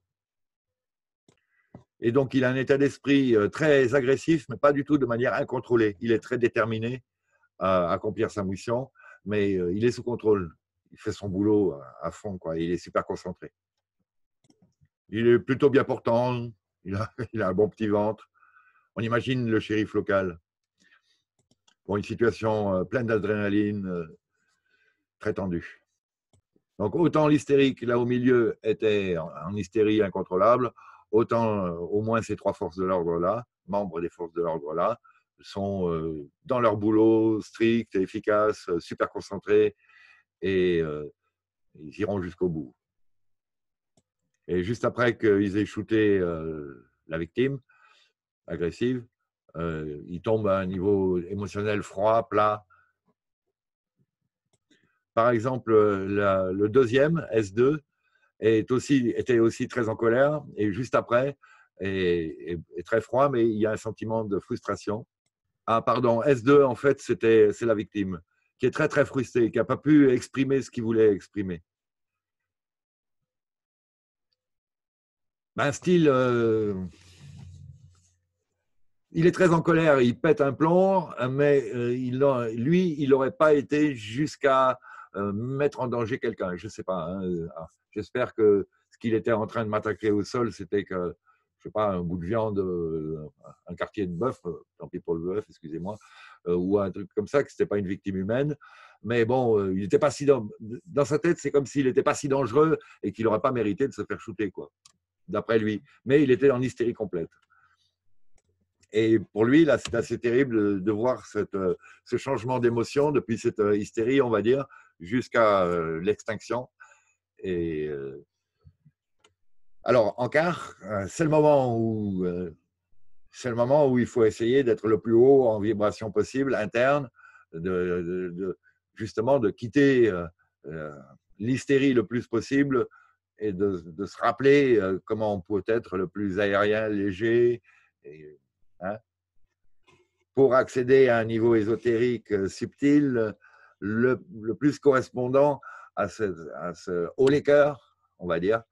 Et donc, il a un état d'esprit très agressif, mais pas du tout de manière incontrôlée. Il est très déterminé à accomplir sa mission, mais il est sous contrôle. Il fait son boulot à fond, quoi. Il est super concentré. Il est plutôt bien portant. Il a, il a un bon petit ventre. On imagine le shérif local. Bon, une situation pleine d'adrénaline, très tendue. Donc, autant l'hystérique, là au milieu, était en hystérie incontrôlable, autant euh, au moins ces trois forces de l'ordre-là, membres des forces de l'ordre-là, sont euh, dans leur boulot, stricts, efficaces, super concentrés, et euh, ils iront jusqu'au bout. Et juste après qu'ils aient shooté euh, la victime agressive, euh, ils tombent à un niveau émotionnel froid, plat. Par exemple, la, le deuxième, S deux, est aussi, était aussi très en colère, et juste après, est, est, est très froid, mais il y a un sentiment de frustration. Ah, pardon, S deux, en fait, c'était, c'est la victime, qui est très, très frustrée, qui n'a pas pu exprimer ce qu'il voulait exprimer. Un style... Euh, il est très en colère, il pète un plomb, mais euh, il, lui, il n'aurait pas été jusqu'à euh, mettre en danger quelqu'un. Je ne sais pas. Hein. J'espère que ce qu'il était en train de m'attaquer au sol, c'était que, je sais pas, un bout de viande, un quartier de bœuf, tant pis pour le bœuf, excusez-moi, euh, ou un truc comme ça, que ce n'était pas une victime humaine. Mais bon, euh, il n'était pas si dans, dans sa tête, c'est comme s'il n'était pas si dangereux et qu'il n'aurait pas mérité de se faire shooter, quoi, d'après lui. Mais il était en hystérie complète. Et pour lui, là, c'est assez terrible de voir cette, ce changement d'émotion depuis cette hystérie, on va dire, jusqu'à l'extinction. Et euh, alors, en quart, c'est le moment où c'est le moment où il faut essayer d'être le plus haut en vibration possible, interne, de, de, de justement de quitter euh, l'hystérie le plus possible et de, de se rappeler comment on peut être le plus aérien, léger. Et, hein, pour accéder à un niveau ésotérique subtil, le, le plus correspondant à ce, à ce haut les cœurs, on va dire.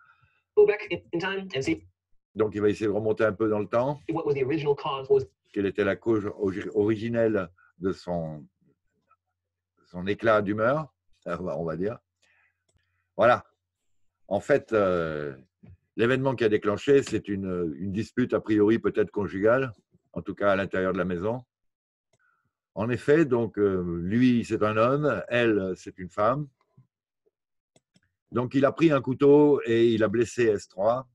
Donc, il va essayer de remonter un peu dans le temps. Quelle était la cause originelle de son, son éclat d'humeur, on va dire. Voilà. En fait, euh, l'événement qui a déclenché, c'est une, une dispute a priori peut-être conjugale, en tout cas à l'intérieur de la maison. En effet, donc, euh, lui, c'est un homme, elle, c'est une femme. Donc, il a pris un couteau et il a blessé S trois.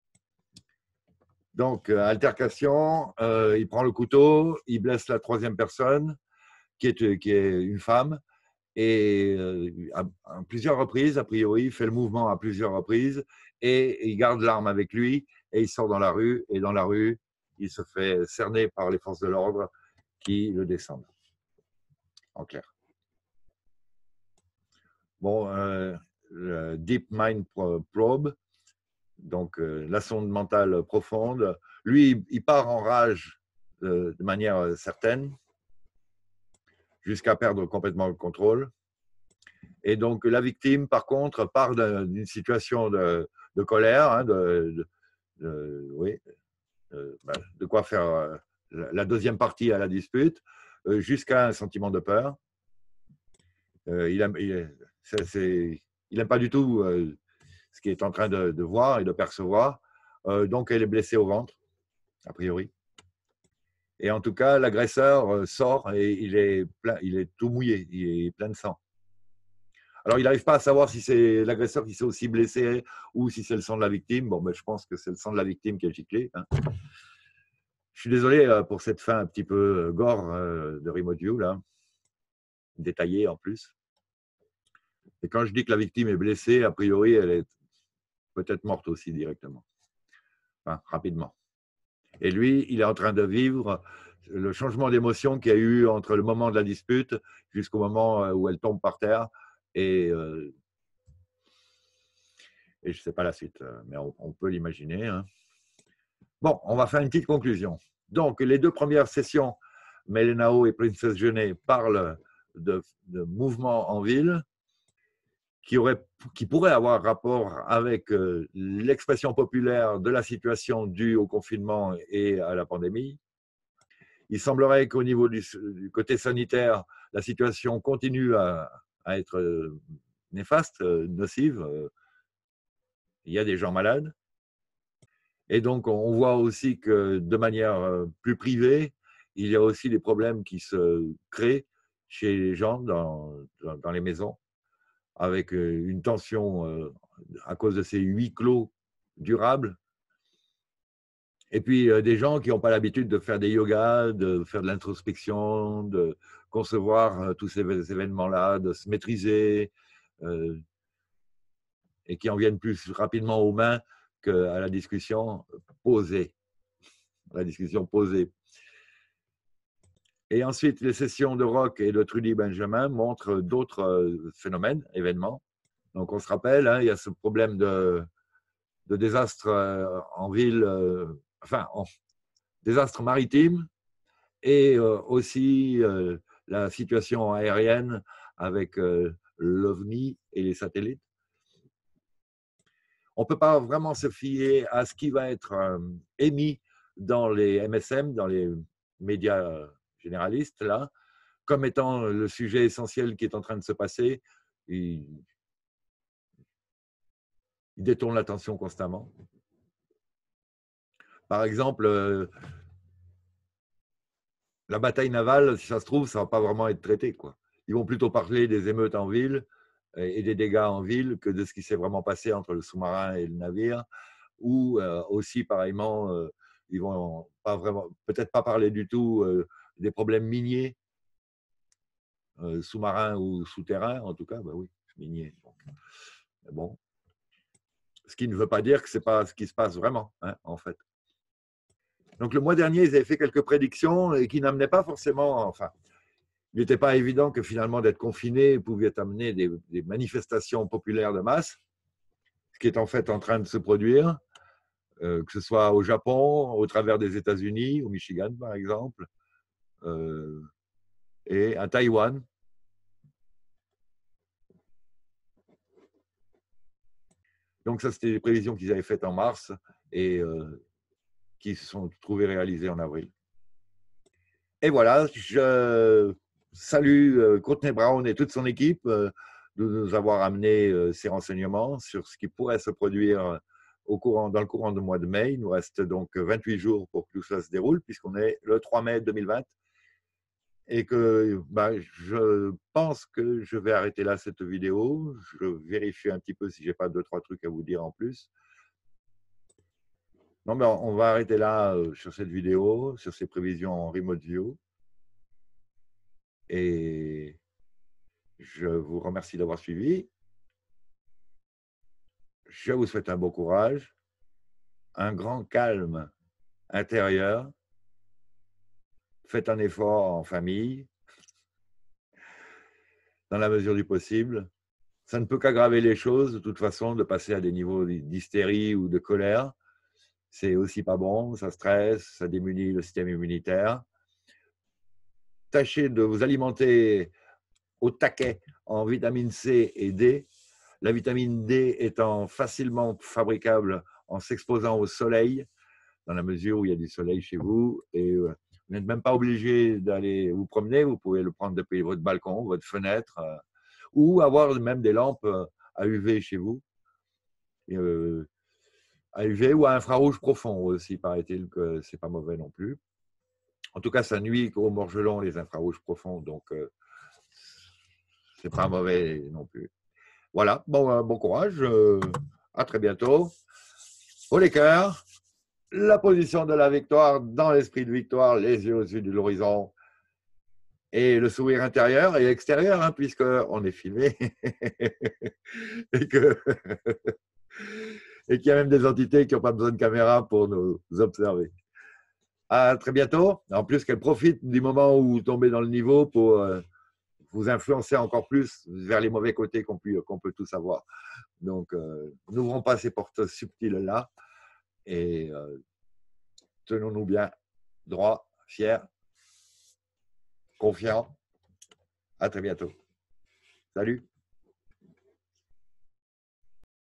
Donc, euh, altercation, euh, il prend le couteau, il blesse la troisième personne, qui est, qui est une femme, et euh, à, à plusieurs reprises, a priori, il fait le mouvement à plusieurs reprises, et il garde l'arme avec lui, et il sort dans la rue, et dans la rue, il se fait cerner par les forces de l'ordre qui le descendent. En clair. Bon, euh, le Deep Mind Probe, donc euh, la sonde mentale profonde, lui, il part en rage euh, de manière certaine, jusqu'à perdre complètement le contrôle. Et donc, la victime, par contre, part d'une situation de, de colère, hein, de, de, de, oui, de, de quoi faire la deuxième partie à la dispute, jusqu'à un sentiment de peur. Euh, il n'aime il pas du tout euh, ce qu'il est en train de, de voir et de percevoir. Euh, donc, elle est blessée au ventre, a priori. Et en tout cas, l'agresseur euh, sort et il est, plein, il est tout mouillé, il est plein de sang. Alors, il n'arrive pas à savoir si c'est l'agresseur qui s'est aussi blessé ou si c'est le sang de la victime. Bon, ben, je pense que c'est le sang de la victime qui est giclé. Hein. Je suis désolé euh, pour cette fin un petit peu euh, gore euh, de Remote View, là, détaillée en plus. Et quand je dis que la victime est blessée, a priori, elle est peut-être morte aussi directement, enfin, rapidement. Et lui, il est en train de vivre le changement d'émotion qu'il y a eu entre le moment de la dispute jusqu'au moment où elle tombe par terre. Et, euh, et je ne sais pas la suite, mais on, on peut l'imaginer. Hein. Bon, on va faire une petite conclusion. Donc, les deux premières sessions, Melenao et Princess Genet parlent de, de mouvements en ville qui, aurait, qui pourrait avoir rapport avec euh, l'expression populaire de la situation due au confinement et à la pandémie. Il semblerait qu'au niveau du, du côté sanitaire, la situation continue à, à être euh, néfaste, euh, nocive. Euh, il y a des gens malades. Et donc, on voit aussi que de manière euh, plus privée, il y a aussi des problèmes qui se créent chez les gens dans, dans, dans les maisons, avec une tension euh, à cause de ces huis clos durables. Et puis, euh, des gens qui n'ont pas l'habitude de faire des yogas, de faire de l'introspection, de concevoir euh, tous ces événements-là, de se maîtriser, euh, et qui en viennent plus rapidement aux mains qu'à la discussion posée. La discussion posée. Et ensuite, les sessions de Rock et de Trudy Benjamin montrent d'autres euh, phénomènes, événements. Donc, on se rappelle, hein, il y a ce problème de, de désastre euh, en ville, euh, enfin, en désastre maritime, et euh, aussi euh, la situation aérienne avec euh, l'OVNI et les satellites. On ne peut pas vraiment se fier à ce qui va être euh, émis dans les M S M, dans les médias généralistes, là, comme étant le sujet essentiel qui est en train de se passer. Ils, ils détournent l'attention constamment. Par exemple, euh, la bataille navale, si ça se trouve, ça ne va pas vraiment être traité, quoi. Ils vont plutôt parler des émeutes en ville et des dégâts en ville que de ce qui s'est vraiment passé entre le sous-marin et le navire, ou euh, aussi, pareillement, euh, ils vont pas vraiment, peut-être pas parler du tout euh, des problèmes miniers, euh, sous-marins ou souterrains, en tout cas, bah oui, miniers. Donc. Mais bon, ce qui ne veut pas dire que ce n'est pas ce qui se passe vraiment, hein, en fait. Donc, le mois dernier, ils avaient fait quelques prédictions et qui n'amenaient pas forcément, enfin, il n'était pas évident que finalement d'être confiné pouvait amener des, des manifestations populaires de masse, ce qui est en fait en train de se produire, euh, que ce soit au Japon, au travers des États-Unis, au Michigan par exemple, euh, et à Taïwan. Donc ça, c'était des prévisions qu'ils avaient faites en mars et euh, qui se sont trouvées réalisées en avril. Et voilà, je salue euh, Courtney Brown et toute son équipe euh, de nous avoir amené euh, ces renseignements sur ce qui pourrait se produire au courant, dans le courant du mois de mai. Il nous reste donc vingt-huit jours pour que tout cela se déroule, puisqu'on est le trois mai deux mille vingt. Et que bah, je pense que je vais arrêter là cette vidéo. Je vérifie un petit peu si je n'ai pas deux, trois trucs à vous dire en plus. Non, mais on va arrêter là euh, sur cette vidéo, sur ces prévisions en remote view. Et je vous remercie d'avoir suivi. Je vous souhaite un bon courage, un grand calme intérieur. Faites un effort en famille, dans la mesure du possible. Ça ne peut qu'aggraver les choses, de toute façon, de passer à des niveaux d'hystérie ou de colère. C'est aussi pas bon, ça stresse, ça diminue le système immunitaire. Tâchez de vous alimenter au taquet en vitamine C et D. La vitamine D étant facilement fabricable en s'exposant au soleil, dans la mesure où il y a du soleil chez vous. Et vous n'êtes même pas obligé d'aller vous promener, vous pouvez le prendre depuis votre balcon, votre fenêtre, ou avoir même des lampes à U V chez vous. Et, euh, à U V ou à infrarouge profond aussi, paraît-il que c'est pas mauvais non plus. En tout cas, ça nuit aux morgelons, les infrarouges profonds, donc euh, c'est pas mauvais non plus. Voilà, bon, euh, bon courage, euh, à très bientôt. Au les cœurs, la position de la victoire dans l'esprit de victoire, les yeux au-dessus de l'horizon et le sourire intérieur et extérieur, hein, puisqu'on est filmé et que et qu'il y a même des entités qui n'ont pas besoin de caméra pour nous observer. À très bientôt. En plus, qu'elles profitent du moment où vous tombez dans le niveau pour euh, vous influencer encore plus vers les mauvais côtés qu'on peut, qu'on peut tous avoir. Donc, euh, n'ouvrons pas ces portes subtiles-là et euh, tenons-nous bien droits, fiers, confiants. À très bientôt. Salut.